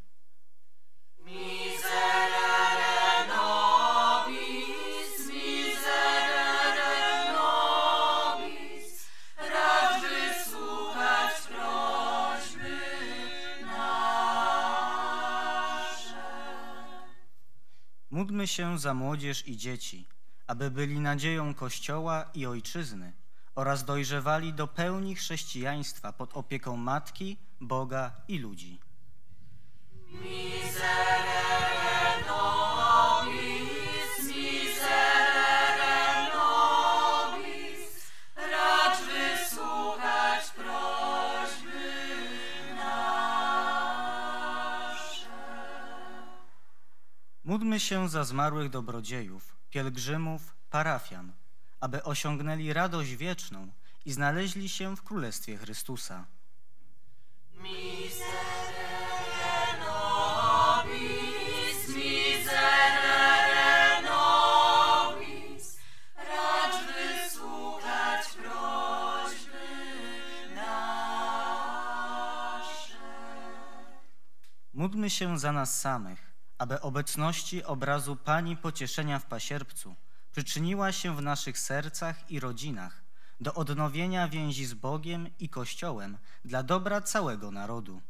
Miserere nobis, miserere nobis, racz wysłuchać prośby nasze. Módlmy się za młodzież i dzieci, aby byli nadzieją Kościoła i Ojczyzny oraz dojrzewali do pełni chrześcijaństwa pod opieką Matki, Boga i ludzi. Miserere nobis, miserere nobis, racz wysłuchać prośby nasze. Módlmy się za zmarłych dobrodziejów, pielgrzymów, parafian, aby osiągnęli radość wieczną i znaleźli się w Królestwie Chrystusa. Miserere nobis, miserere nobis, racz wysłuchać prośby nasze. Módlmy się za nas samych, aby obecności obrazu Pani Pocieszenia w Pasierbcu przyczyniła się w naszych sercach i rodzinach do odnowienia więzi z Bogiem i Kościołem dla dobra całego narodu.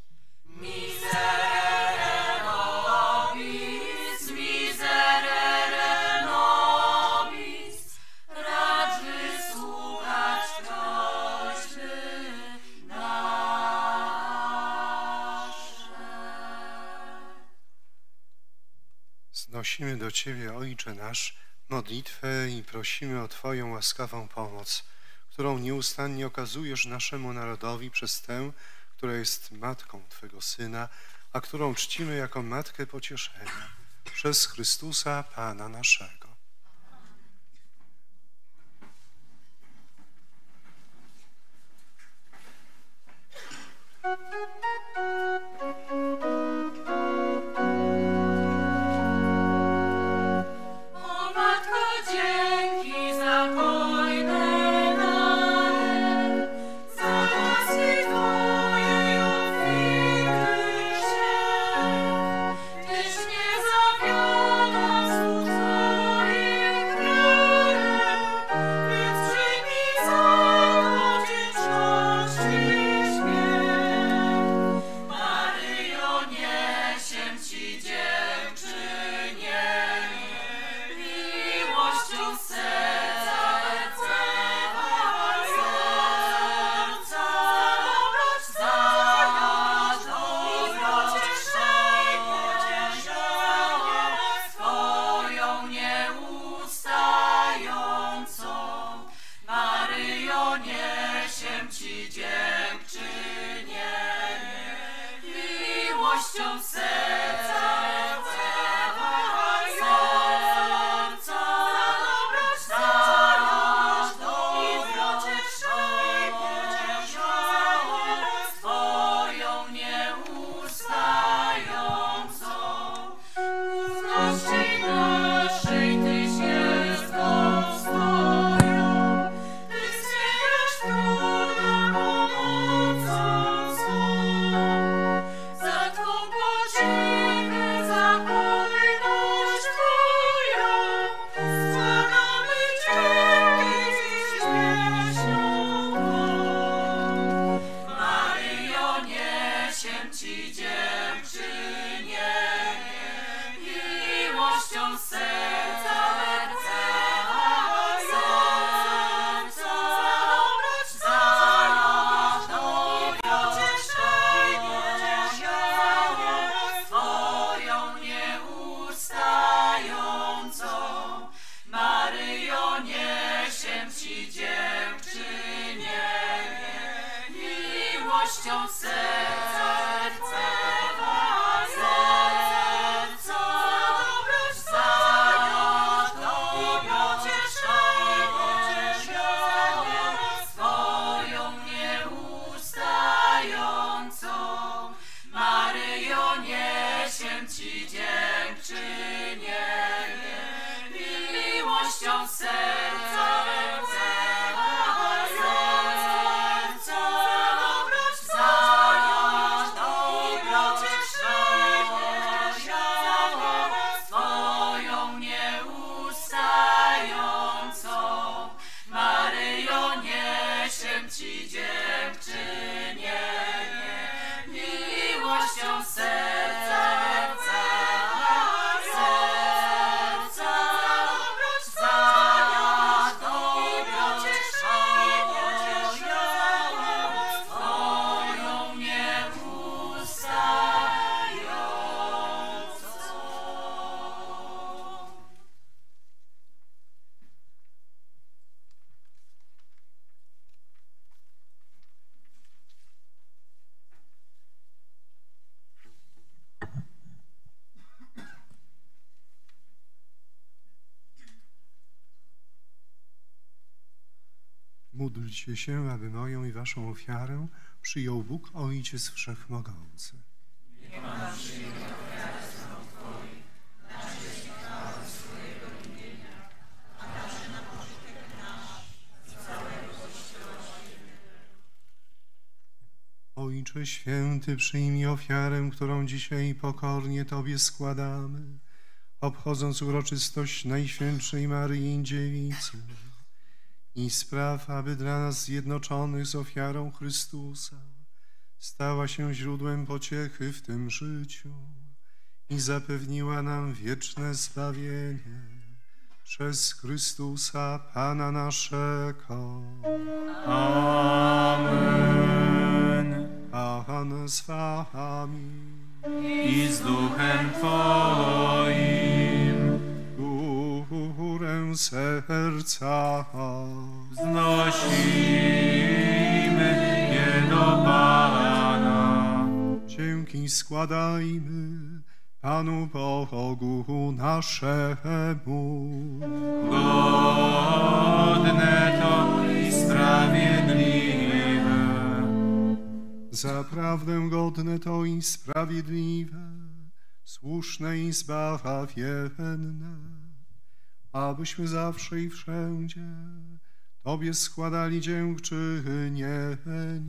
Miserere nobis, miserere nobis, racz wysłuchać prośby nasze. Znosimy do Ciebie, Ojcze nasz, modlitwę i prosimy o Twoją łaskawą pomoc, którą nieustannie okazujesz naszemu narodowi przez tę, która jest matką Twego Syna, a którą czcimy jako Matkę Pocieszenia, przez Chrystusa Pana naszego. Módlcie się, aby moją i waszą ofiarę przyjął Bóg Ojciec Wszechmogący. Niech Pan przyjmie ofiarę słów Twoich, na cześć i chwałę swojego imienia, a także na pożytek nasz i całego Kościoła Świętego. Ojcze Święty, przyjmij ofiarę, którą dzisiaj pokornie Tobie składamy, obchodząc uroczystość Najświętszej Maryi Dziewicy. I spraw, aby dla nas zjednoczonych z ofiarą Chrystusa stała się źródłem pociechy w tym życiu i zapewniła nam wieczne zbawienie przez Chrystusa Pana naszego. Amen. Pan z wami i z duchem Twoim. Górę serca znosimy je do Pana. i składajmy Panu Bogu naszemu. Godne to i sprawiedliwe. Zaprawdę godne to i sprawiedliwe, słuszne i zbawienne, abyśmy zawsze i wszędzie Tobie składali dziękczynienie.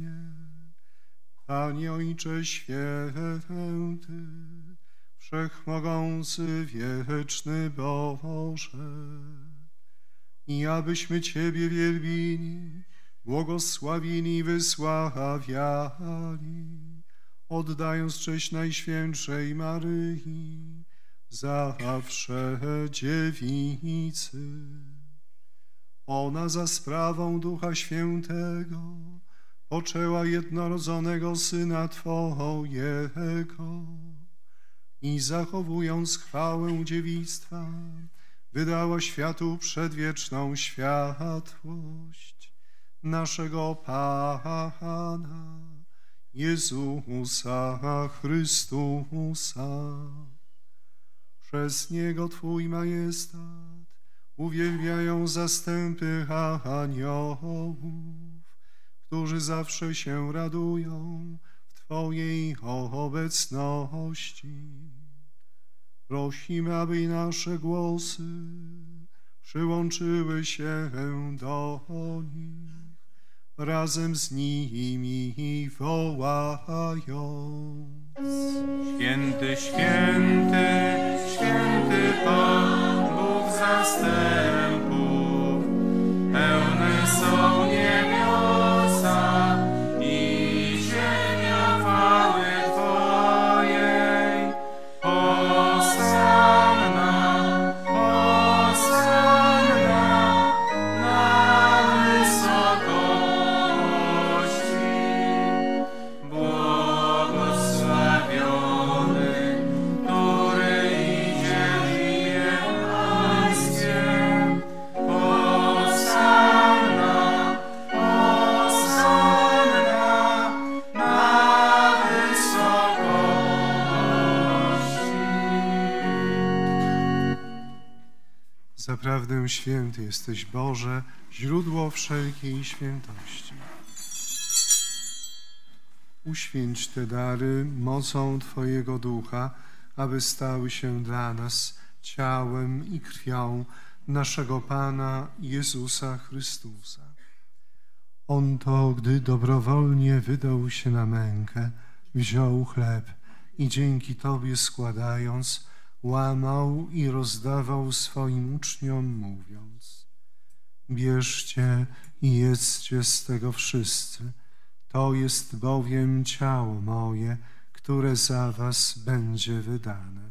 Panie Ojcze święty, wszechmogący, wieczny Boże, i abyśmy Ciebie wielbili, błogosławili i wysławiali, oddając cześć Najświętszej Maryi, zawsze dziewicy. Ona za sprawą Ducha Świętego poczęła jednorodzonego Syna Twojego i zachowując chwałę dziewictwa, wydała światu przedwieczną światłość naszego Pana Jezusa Chrystusa. Przez Niego Twój majestat uwielbiają zastępy aniołów, którzy zawsze się radują w Twojej obecności. Prosimy, aby i nasze głosy przyłączyły się do nich, razem z nimi wołając: Święty, święty, święty Pan, Bóg zastępów, pełne są niebiosa i ziemia chwały Twojej. Hosanna, hosanna na wysokości. Błogosławiony, który idzie w imię Pańskie. Hosanna, hosanna na wysokości. Zaprawdę święty jesteś, Boże, źródło wszelkiej świętości. Uświęć te dary mocą Twojego Ducha, aby stały się dla nas ciałem i krwią naszego Pana Jezusa Chrystusa. On to, gdy dobrowolnie wydał się na mękę, wziął chleb i dzięki Tobie składając, łamał i rozdawał swoim uczniom, mówiąc: bierzcie i jedzcie z tego wszyscy, to jest bowiem ciało moje, które za was będzie wydane.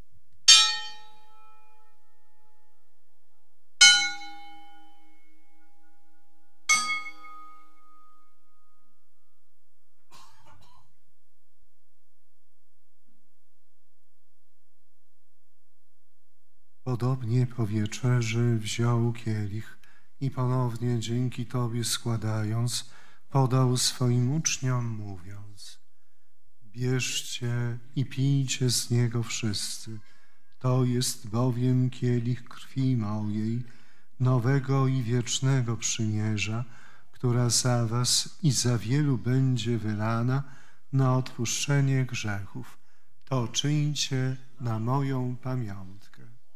Podobnie po wieczerzy wziął kielich i ponownie dzięki Tobie składając, podał swoim uczniom, mówiąc: bierzcie i pijcie z niego wszyscy, to jest bowiem kielich krwi mojej, nowego i wiecznego przymierza, która za was i za wielu będzie wylana na odpuszczenie grzechów. To czyńcie na moją pamiątkę.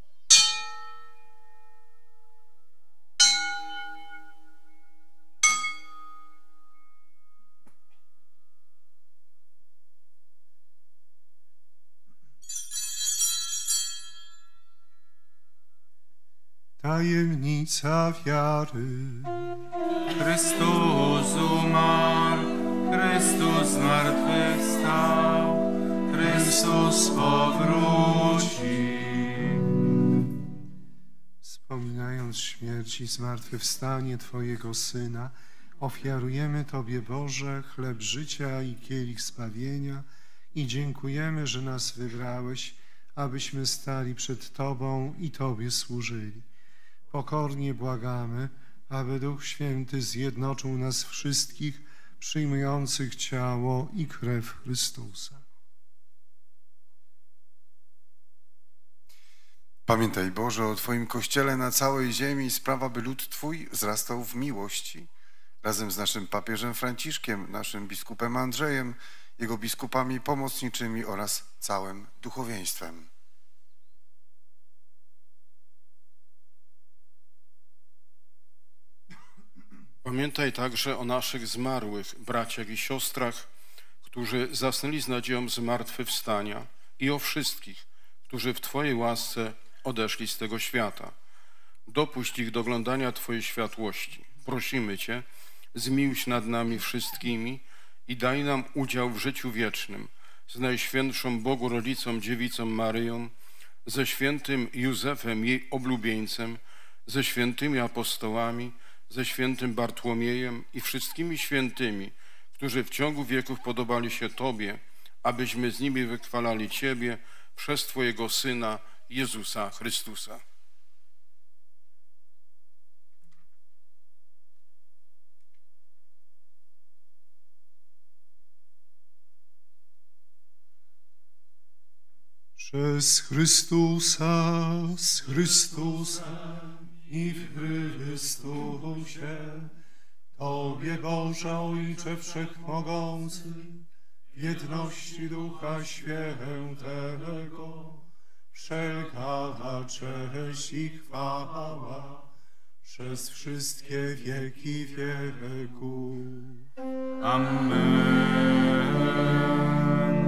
Tajemnica wiary. Chrystus umarł, Chrystus zmartwychwstał, Chrystus powróci. Wspominając śmierć i zmartwychwstanie Twojego Syna, ofiarujemy Tobie, Boże, chleb życia i kielich zbawienia i dziękujemy, że nas wybrałeś, abyśmy stali przed Tobą i Tobie służyli. Pokornie błagamy, aby Duch Święty zjednoczył nas wszystkich przyjmujących ciało i krew Chrystusa. Pamiętaj, Boże, o Twoim Kościele na całej ziemi i sprawa, by lud Twój wzrastał w miłości. Razem z naszym papieżem Franciszkiem, naszym biskupem Andrzejem, jego biskupami pomocniczymi oraz całym duchowieństwem. Pamiętaj także o naszych zmarłych braciach i siostrach, którzy zasnęli z nadzieją zmartwychwstania, i o wszystkich, którzy w Twojej łasce odeszli z tego świata. Dopuść ich do oglądania Twojej światłości. Prosimy Cię, zmiłuj się nad nami wszystkimi i daj nam udział w życiu wiecznym z Najświętszą Bogu Rodzicą Dziewicą Maryją, ze świętym Józefem, jej oblubieńcem, ze świętymi apostołami, ze świętym Bartłomiejem i wszystkimi świętymi, którzy w ciągu wieków podobali się Tobie, abyśmy z nimi wychwalali Ciebie przez Twojego Syna, Jezusa Chrystusa. Przez Chrystusa, z Chrystusem i w Chrystusie, Tobie, Boże Ojcze Wszechmogący, w jedności Ducha Świętego, wszelka cześć i chwała przez wszystkie wieki wieków. Amen.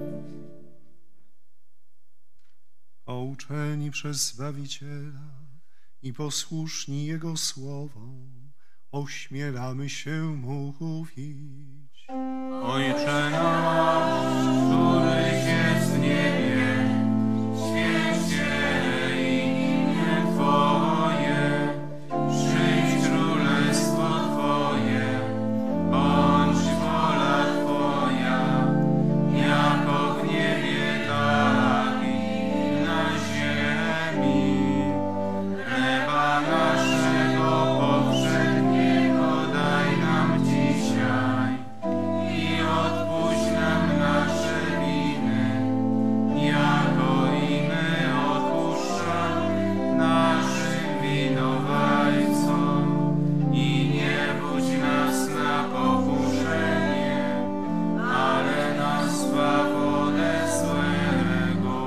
Pouczeni przez Zbawiciela i posłuszni Jego słowom, ośmielamy się mówić. Ojcze nasz, któryś jest w niebie, święć się imię Twoje, przyjdź królestwo Twoje, bądź wola Twoja, jako w niebie, tak i na ziemi. Chleba naszego powszedniego daj nam dzisiaj i odpuść nam nasze winy, jako i my odpuszczamy naszym winowajcom. I nie budź nas na pokuszenie, ale nas zbaw ode złego.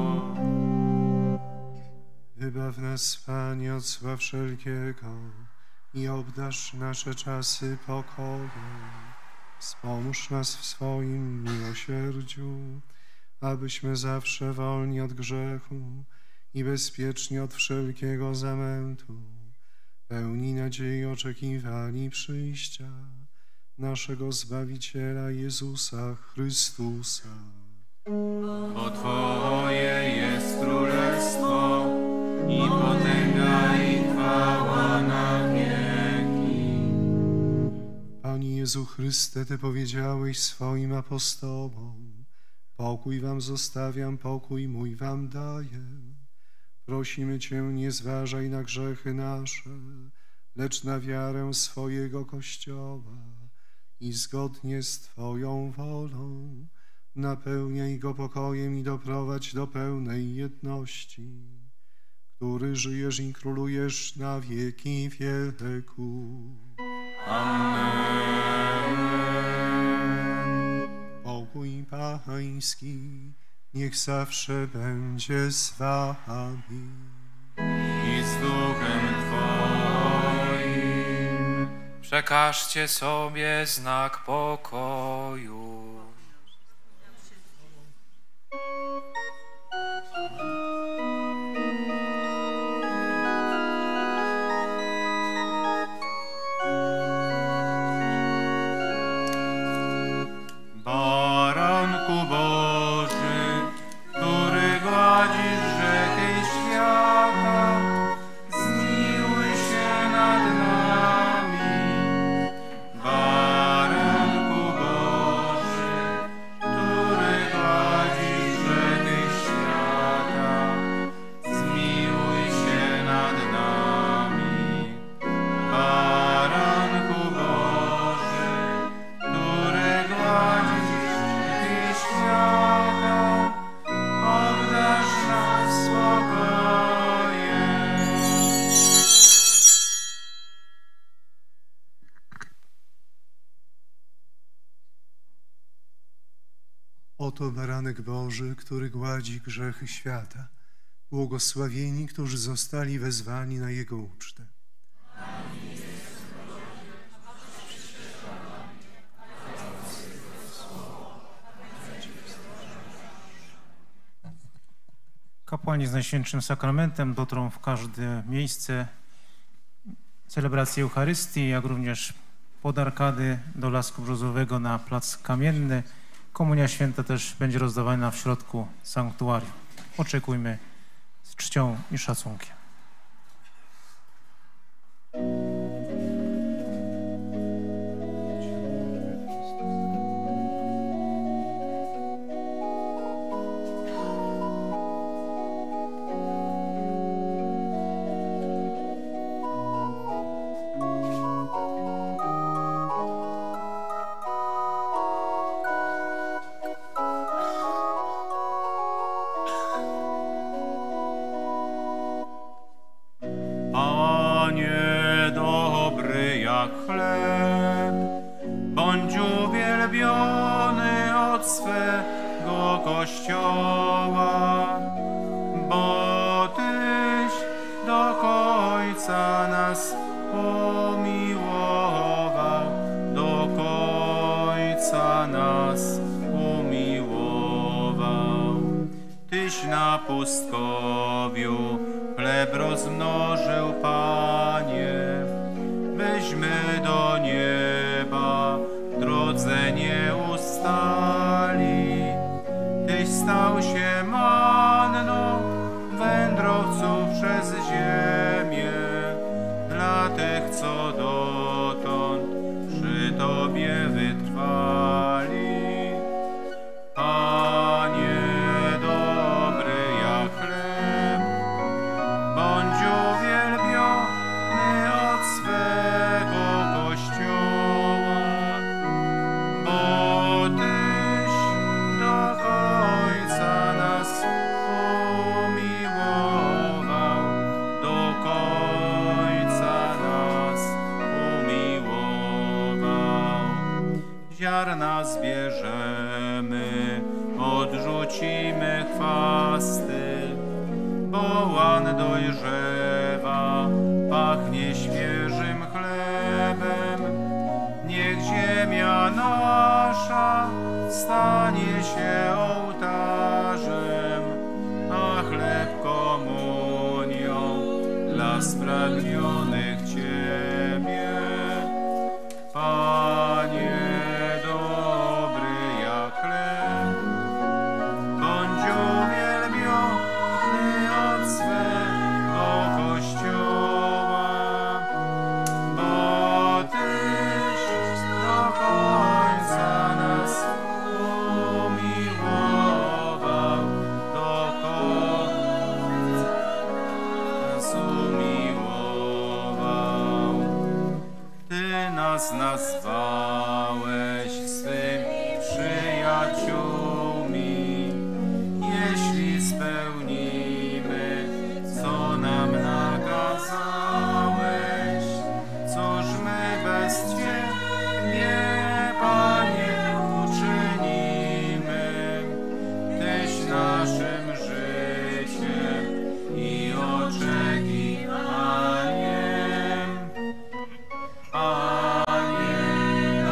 Wybaw nas, Panie, od zła wszelkiego i obdarz nasze czasy pokojem. Wspomóż nas w swoim miłosierdziu, abyśmy zawsze wolni od grzechu i bezpieczni od wszelkiego zamętu, pełni nadziei oczekiwali przyjścia naszego Zbawiciela Jezusa Chrystusa. Bo Twoje jest królestwo i potęga i chwała na wieki. Panie Jezu Chryste, Ty powiedziałeś swoim apostołom: pokój wam zostawiam, pokój mój wam daję. Prosimy Cię, nie zważaj na grzechy nasze, lecz na wiarę swojego Kościoła i zgodnie z Twoją wolą napełniaj go pokojem i doprowadź do pełnej jedności, który żyjesz i królujesz na wieki wieków. Amen. Pokój Pański niech zawsze będzie z wami. I z duchem Twoim. Przekażcie sobie znak pokoju. Baranku Boży, który gładzisz grzechy świata, zmiłuj się nad nami. Baranku Boży, Oto baranek Boży, który gładzi grzechy świata. Błogosławieni, którzy zostali wezwani na Jego ucztę. Kapłani z Najświętszym Sakramentem dotrą w każde miejsce celebracji Eucharystii, jak również pod arkady do Lasku Brzozowego na Plac Kamienny. Komunia Święta też będzie rozdawana w środku sanktuarium. Oczekujmy z czcią i szacunkiem. Na pustkowiu chleb rozmnożył, Panie, weźmy do nieba, w drodze nie ustali. Tyś stał się manną wędrowców przez ziemię, dla tych, co dotąd przy Tobie wytrwali. Panie, ziarna zbierzemy, odrzucimy chwasty, bo łan dojrzewa, pachnie świeżym chlebem. Niech ziemia nasza stanie się ołtarzem, a chleb komunią dla spragnionych Ciebie. Panie, nazwałeś swymi przyjaciółmi, jeśli spełnimy, co nam nakazałeś. Cóż my bez Ciebie, Panie, uczynimy? Tyś naszym życiem i oczekiwaniem. Panie,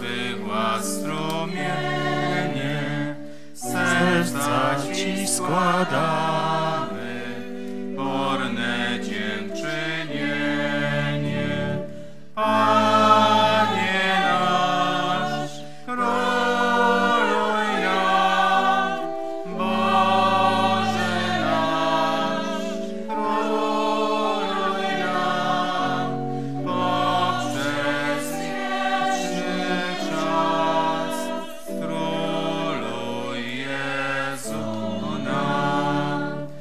wychła strumienie, serca Ci składamy, porne dziękczynienie. Panie nasz, króluj nam, Boże nasz, króluj nam, poprzez wieczny czas, króluj Jezu nam.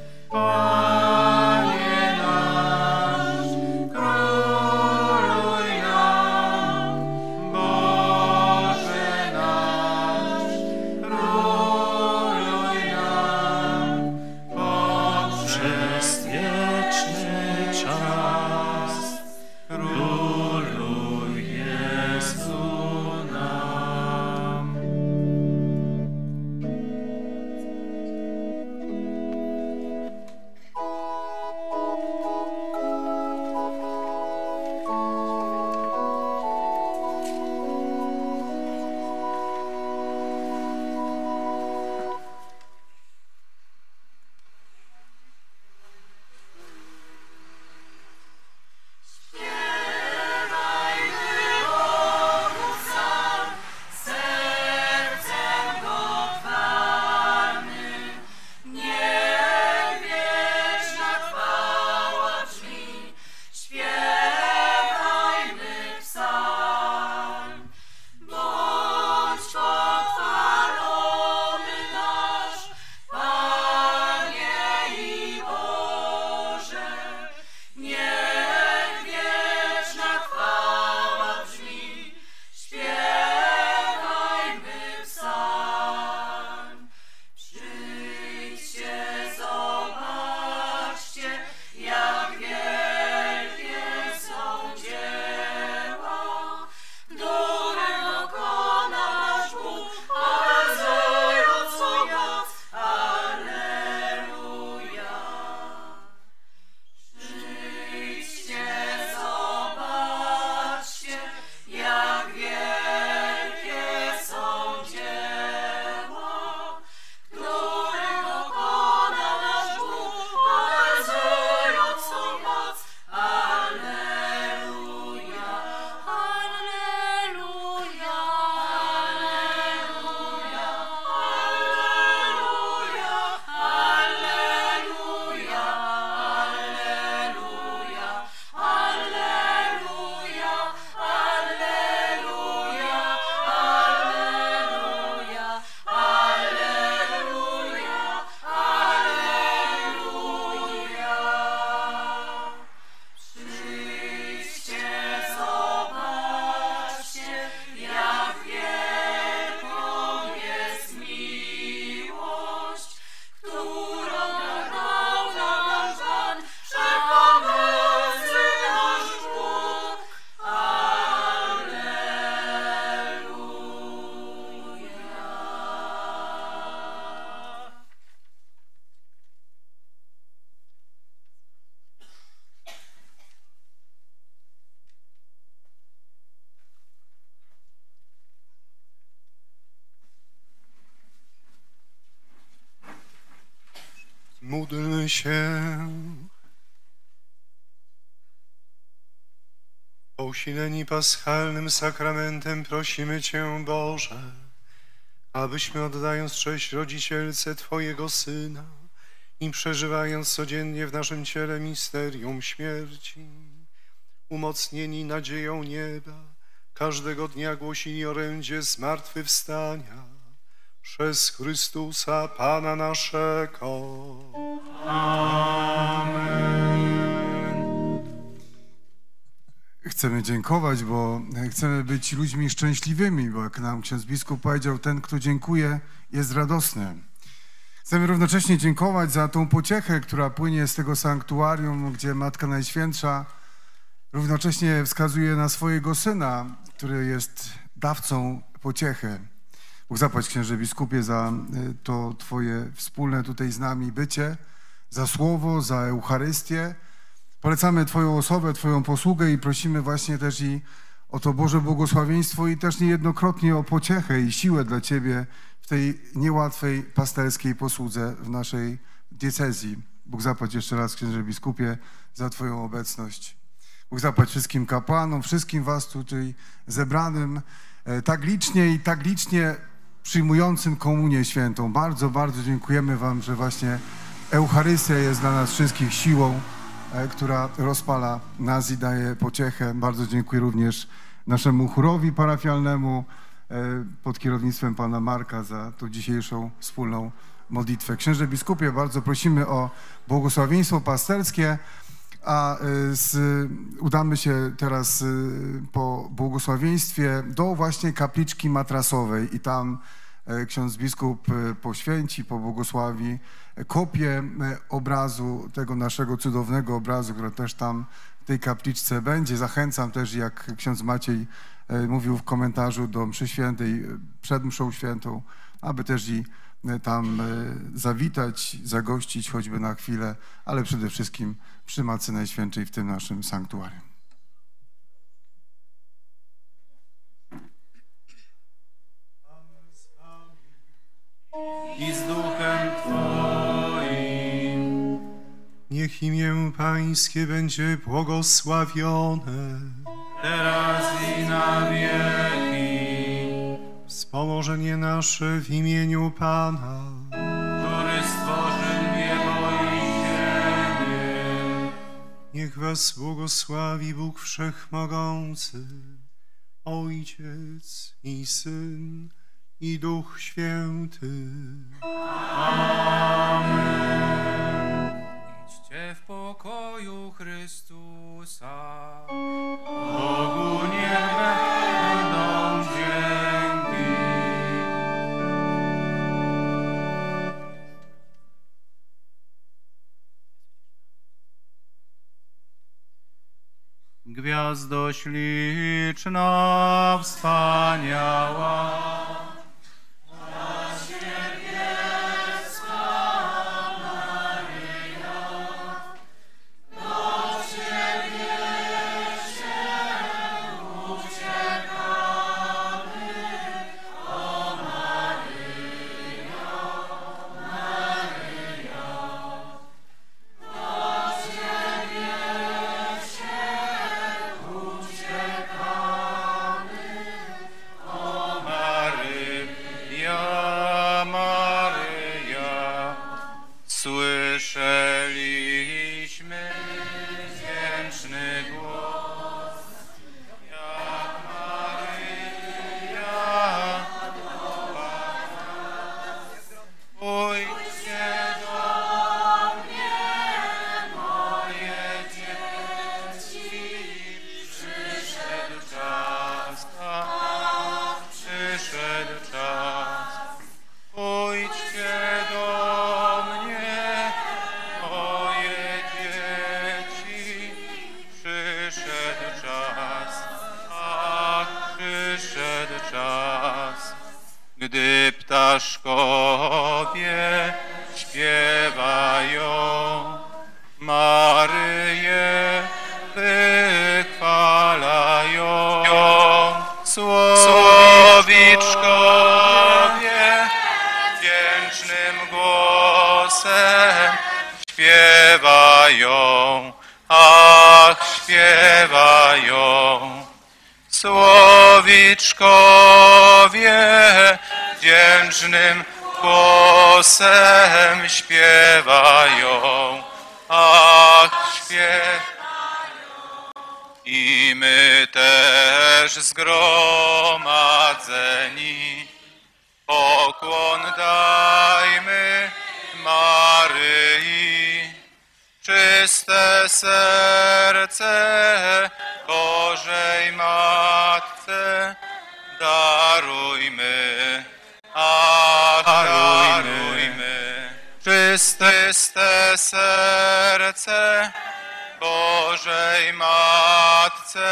Panie nasz, króluj nam, Boże nasz, króluj nam, poprzez wieczny czas, króluj Jezu nam. Sercem go chwalmy, niech wieczna chwała brzmi, śpiewajmy psalm. Bądź pochwalony nasz Panie i Boże, niech wieczna chwała brzmi, śpiewajmy psalm. Przyjdźcie, zobaczcie, jak wielkie są dzieła, które dokona nasz Bóg, okazując swą moc. Alleluja. Przyjdźcie, zobaczcie, jak wielkie są dzieła, które dokona nasz Bóg, okazując swą moc. Alleluja, alleluja, alleluja, alleluja, alleluja, alleluja, alleluja, alleluja, alleluja, alleluja. Przyjdźcie, zobaczcie, jak wielką jest miłość, którą dał nam nasz Pan, wszechmogący nasz Bóg. Alleluja. Módlmy się. Pousileni paschalnym sakramentem prosimy Cię, Boże, abyśmy oddając cześć rodzicielce Twojego Syna i przeżywając codziennie w naszym ciele misterium śmierci, umocnieni nadzieją nieba, każdego dnia głosili orędzie zmartwychwstania przez Chrystusa Pana naszego. Chcemy dziękować, bo chcemy być ludźmi szczęśliwymi, bo jak nam ksiądz biskup powiedział, ten, kto dziękuje, jest radosny. Chcemy równocześnie dziękować za tą pociechę, która płynie z tego sanktuarium, gdzie Matka Najświętsza równocześnie wskazuje na swojego Syna, który jest dawcą pociechy. Bóg zapłać, księże biskupie, za to Twoje wspólne tutaj z nami bycie, za słowo, za Eucharystię. Polecamy Twoją osobę, Twoją posługę i prosimy właśnie też i o to Boże błogosławieństwo i też niejednokrotnie o pociechę i siłę dla Ciebie w tej niełatwej pasterskiej posłudze w naszej diecezji. Bóg zapłać jeszcze raz, księże biskupie, za Twoją obecność. Bóg zapłać wszystkim kapłanom, wszystkim Was tutaj zebranym, tak licznie i tak licznie przyjmującym Komunię Świętą. Bardzo, bardzo dziękujemy Wam, że właśnie Eucharystia jest dla nas wszystkich siłą, która rozpala nas i daje pociechę. Bardzo dziękuję również naszemu chórowi parafialnemu pod kierownictwem pana Marka za tą dzisiejszą wspólną modlitwę. Księże biskupie, bardzo prosimy o błogosławieństwo pasterskie, a z, udamy się teraz po błogosławieństwie do właśnie kapliczki matrasowej i tam ksiądz biskup poświęci, pobłogosławi kopię obrazu, tego naszego cudownego obrazu, który też tam w tej kapliczce będzie. Zachęcam też, jak ksiądz Maciej mówił w komentarzu do mszy świętej, przed mszą świętą, aby też i tam zawitać, zagościć choćby na chwilę, ale przede wszystkim przy Matce Najświętszej w tym naszym sanktuarium. I z duchem Twoim. Niech imię Pańskie będzie błogosławione, teraz i na wieki. Wspomożenie nasze w imieniu Pana, który stworzył niebo i ziemię. Niech was błogosławi Bóg Wszechmogący, Ojciec i Syn i Duch Święty. Amen. Idźcie w pokoju Chrystusa. Bogu niech będą dzięki. Gwiazdo śliczna, wspaniała, słyszeliśmy wdzięczny głos, jak Maryja woła nas. Pójdźcie do mnie, moje dzieci, przyszedł czas, tak, przyszedł czas. Pójdźcie do mnie, moje dzieci, przyszedł czas, ach, przyszedł czas. Gdy ptaszkowie śpiewają, Maryję wychwalają, słowiczkowie wdzięcznym głosem śpiewają, ach, śpiewają. Słowiczkowie wdzięcznym głosem śpiewają, ach, śpiewają. I my też zgromadzeni pokłon dajmy Maryi, czyste serce Bożej Matce darujmy, a darujmy. Czyste, czyste serce Bożej Matce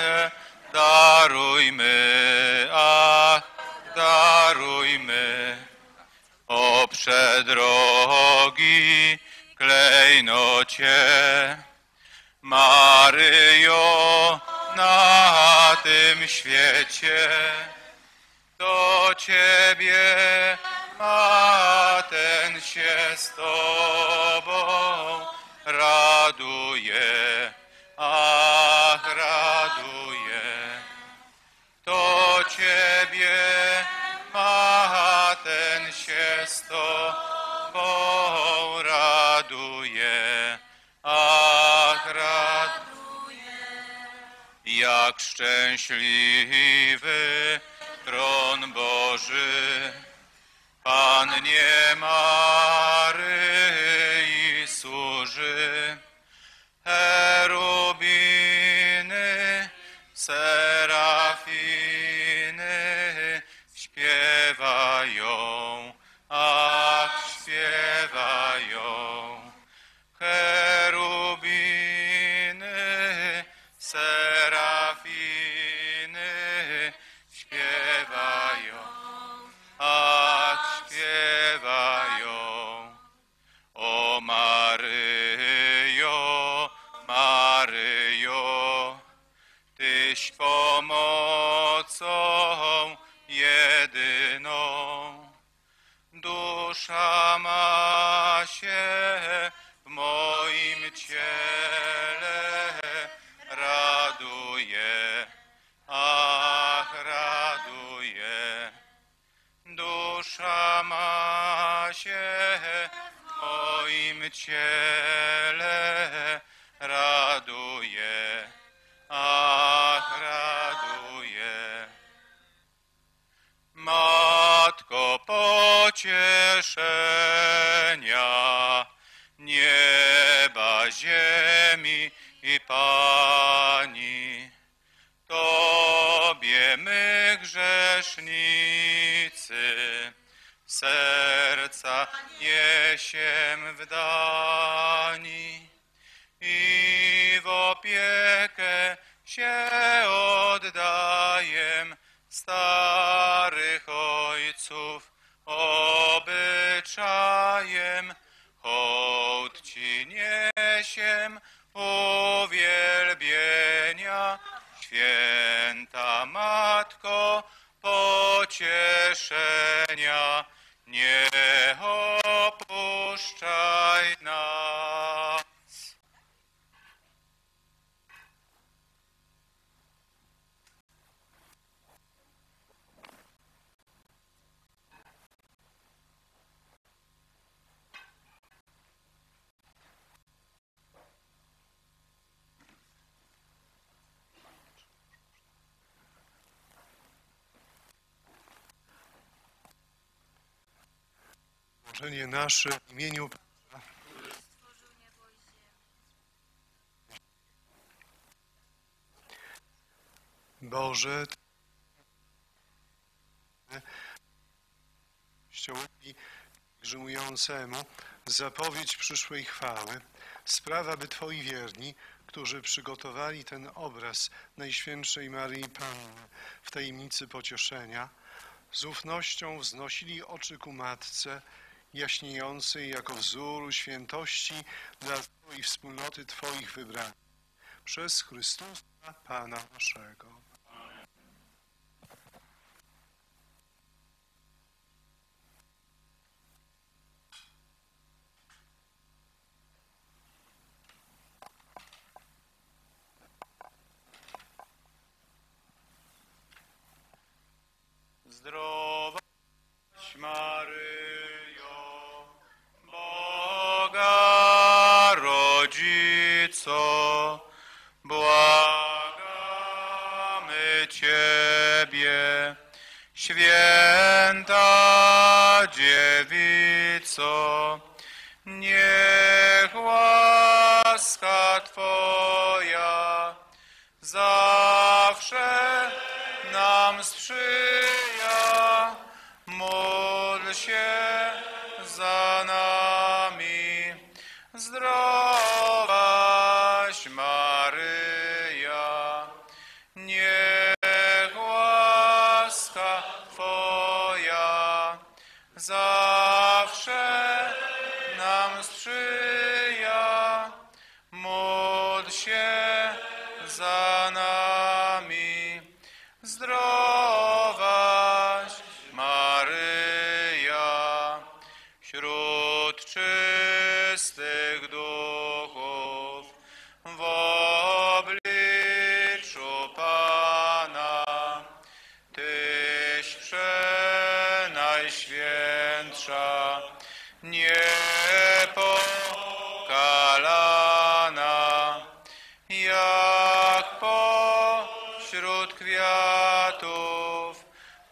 darujmy, ach, darujmy. O przedrogi klejnocie, Maryjo na tym świecie. Do Ciebie ma ten się z Tobą raduje, ach raduje. Do Ciebie ma ten się z Tobą raduje, ach raduje. Jak szczęśliwy tron Boży, Pannie Maryi służy. Cherubiny, serafiny śpiewają, ach śpiewają. Cherubiny, serafiny śpiewają, ach śpiewają. O Maryjo, Maryjo, Tyś pomocą jedyną. Dusza ma się w moim ciele raduje, ach raduje. Dusza ma się w moim ciele raduje, ach raduje. Matko pocieszenia nieba, ziemi i Pani, Tobie my grzesznicy serca niesiem w dani i w opiekę się oddajem starych ojców obyczajem. Hołd Ci niesiem uwielbienia, święta Matko pocieszenia, nie opuszczaj nas. Złożenie nasze w imieniu Boże, Kościołowi pielgrzymującemu zapowiedź przyszłej chwały, sprawa, by Twoi wierni, którzy przygotowali ten obraz Najświętszej Maryi Panny w tajemnicy pocieszenia, z ufnością wznosili oczy ku Matce, jaśniejącej jako wzór świętości dla całej wspólnoty Twoich wybranych. Przez Chrystusa Pana naszego. Zdrowaś Maryjo, Boga Rodzico, błagamy Ciebie, święta Dziewico, niech łaska Twoja zawsze nam sprzyja. Módl się za nami. Zdrowaś Maryja, niech łaska Twoja zawsze nam sprzyja. Módl się za nami. Najświętsza, niepokalana, jak pośród kwiatów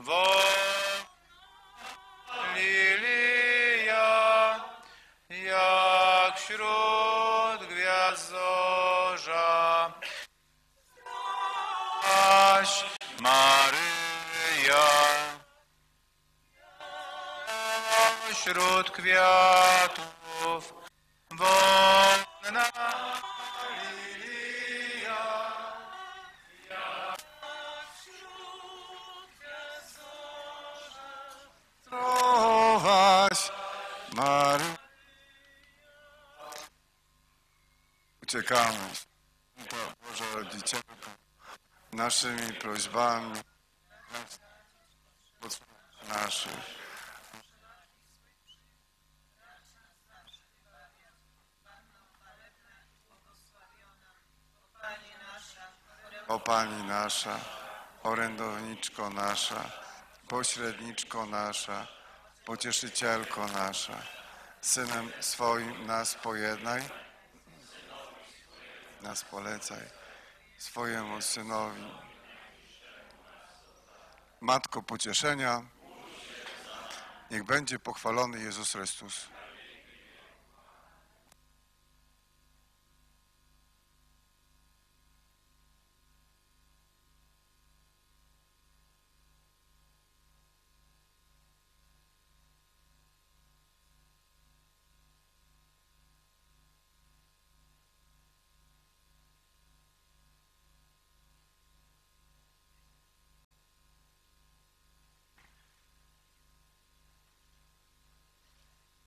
lilia, jak wśród gwiazd zorza. Aś Maryja, wśród kwiatów wonna lilia, jak wśród gwiazd zorza. Zdrowaś Maryjo. Uciekamy, Boża Rodzicielko, naszymi prośbami naszych. O Pani nasza, orędowniczko nasza, pośredniczko nasza, pocieszycielko nasza, Synem swoim nas pojednaj, nas polecaj swojemu Synowi. Matko pocieszenia, niech będzie pochwalony Jezus Chrystus.